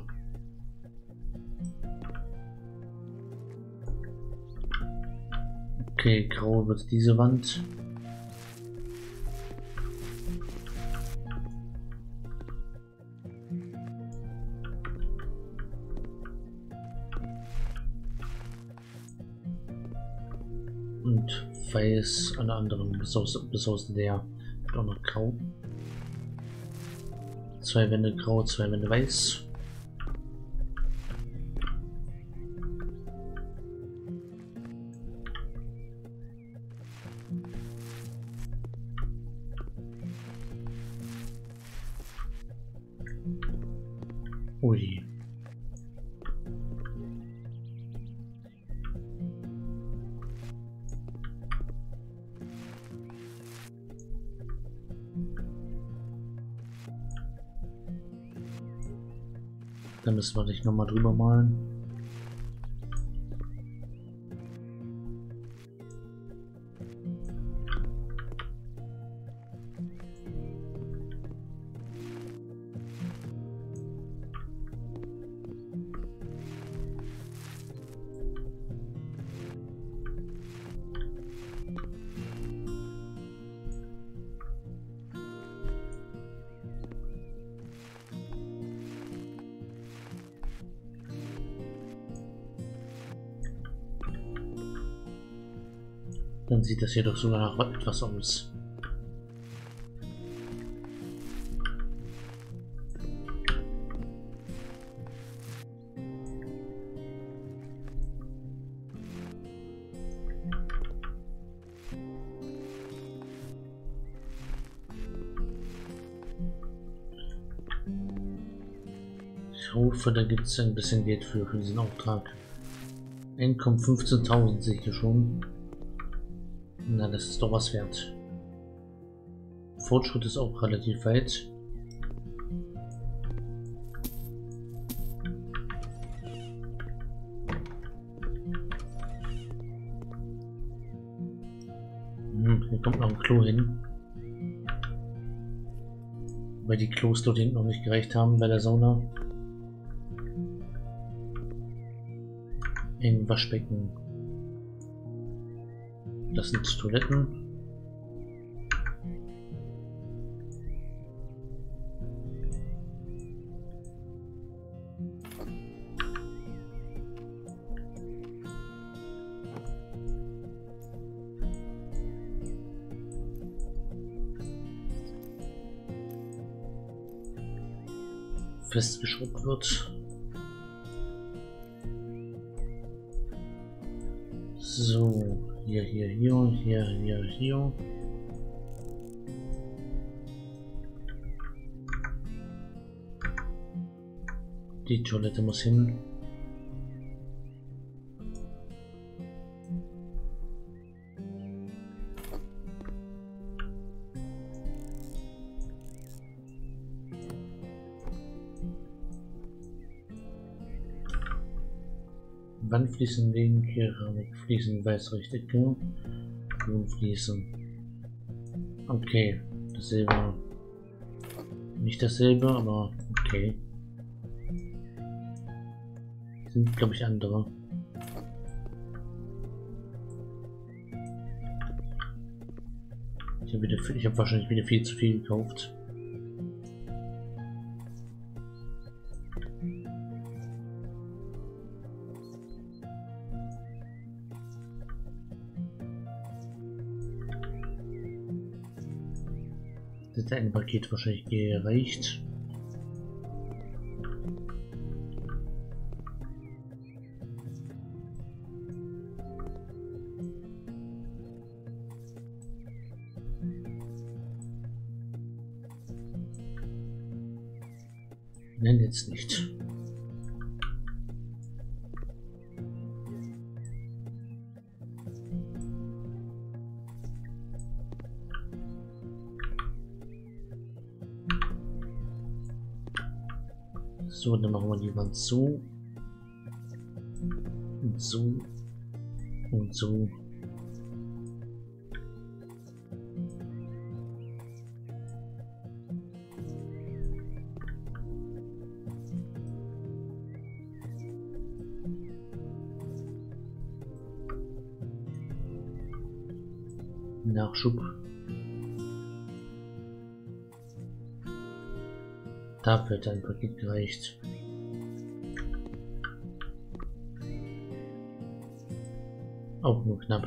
Okay, grau wird diese Wand. Und weiß an der anderen, bis aus, bis aus der wird auch noch grau. Zwei Wände grau, zwei Wände weiß. Ui. Da müssen wir dich noch mal drüber malen. Dann sieht das hier doch sogar nach etwas aus. Ich hoffe, da gibt es ein bisschen Geld für, für diesen Auftrag. Einkommen fünfzehntausend sehe ich hier schon. Na, das ist doch was wert. Fortschritt ist auch relativ weit. Hm, hier kommt noch ein Klo hin. Weil die Klos dort hinten noch nicht gereicht haben bei der Sauna. Ein Waschbecken. Das sind Toiletten. Festgeschraubt wird. So, hier, hier, hier, hier, hier, hier. Die Toilette muss hin. Wandfliesen legen, Keramikfliesen, Weißrechtecke, Grünfliesen. Okay, dasselbe. Nicht dasselbe, aber okay. Sind, glaube ich, andere. Ich habe wieder, ich habe wahrscheinlich wieder viel zu viel gekauft. Das eine Paket wahrscheinlich gereicht. Nein, jetzt nicht. So, dann machen wir die Wand so und so und so. Nachschub. Dafür hat ein Paket gereicht. Auch nur knapp.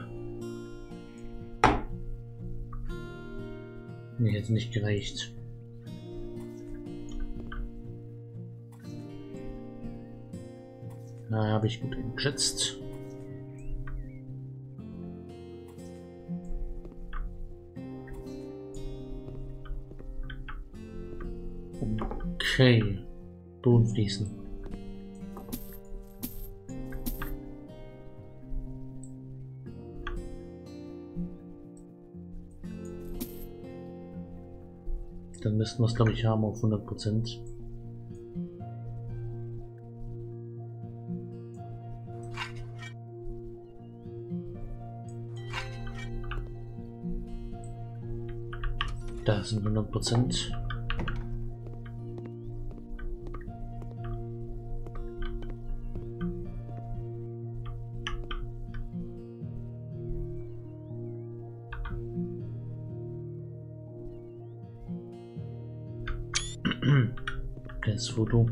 Nee, jetzt nicht gereicht. Na, habe ich gut eingeschätzt. Okay, Bodenfliesen. Dann müssten wir es, glaube ich, haben auf hundert Prozent. Da sind hundert Prozent. Das Foto.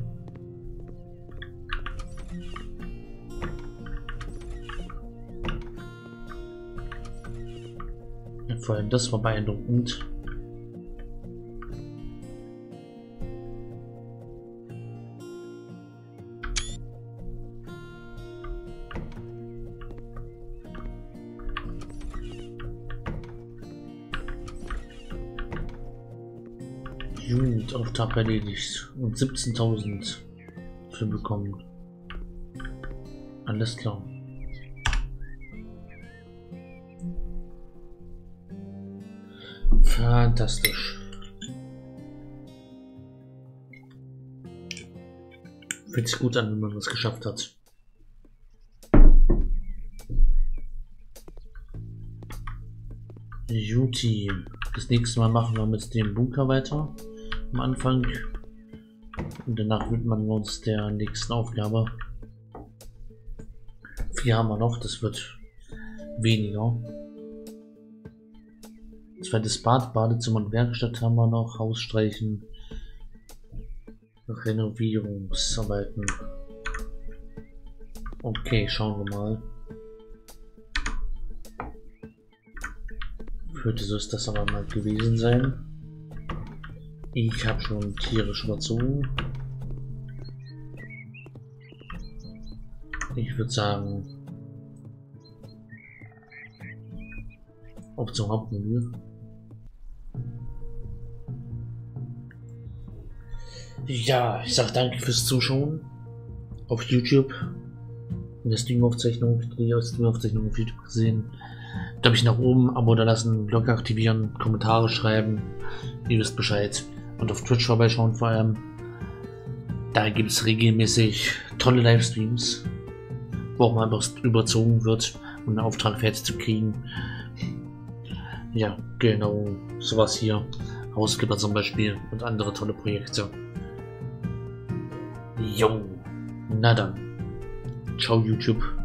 vor allem das war beeindruckend. Jugendauftrag erledigt und siebzehntausend für bekommen. Alles klar. Fantastisch. Fühlt sich gut an, wenn man das geschafft hat. Juti. Das nächste Mal machen wir mit dem Bunker weiter. Am Anfang. Und danach widmen wir uns der nächsten Aufgabe. Vier haben wir noch, das wird weniger. Zweites Bad, Badezimmer und Werkstatt haben wir noch. Haus streichen. Renovierungsarbeiten. Okay, schauen wir mal. Könnte so ist das aber mal gewesen sein. Ich habe schon tierisch überzogen. Ich würde sagen, auf zum Hauptmenü. Ja, ich sag danke fürs Zuschauen auf YouTube. In der Streamaufzeichnung, die Streamaufzeichnung auf YouTube gesehen. Da habe ich nach oben, Abo da lassen, Glocke aktivieren, Kommentare schreiben. Ihr wisst Bescheid. Und auf Twitch vorbeischauen vor allem. Da gibt es regelmäßig tolle Livestreams, wo auch mal etwas überzogen wird, um einen Auftrag fertig zu kriegen. Ja, genau, sowas hier. Hauskipper zum Beispiel und andere tolle Projekte. Jo, na dann. Ciao YouTube.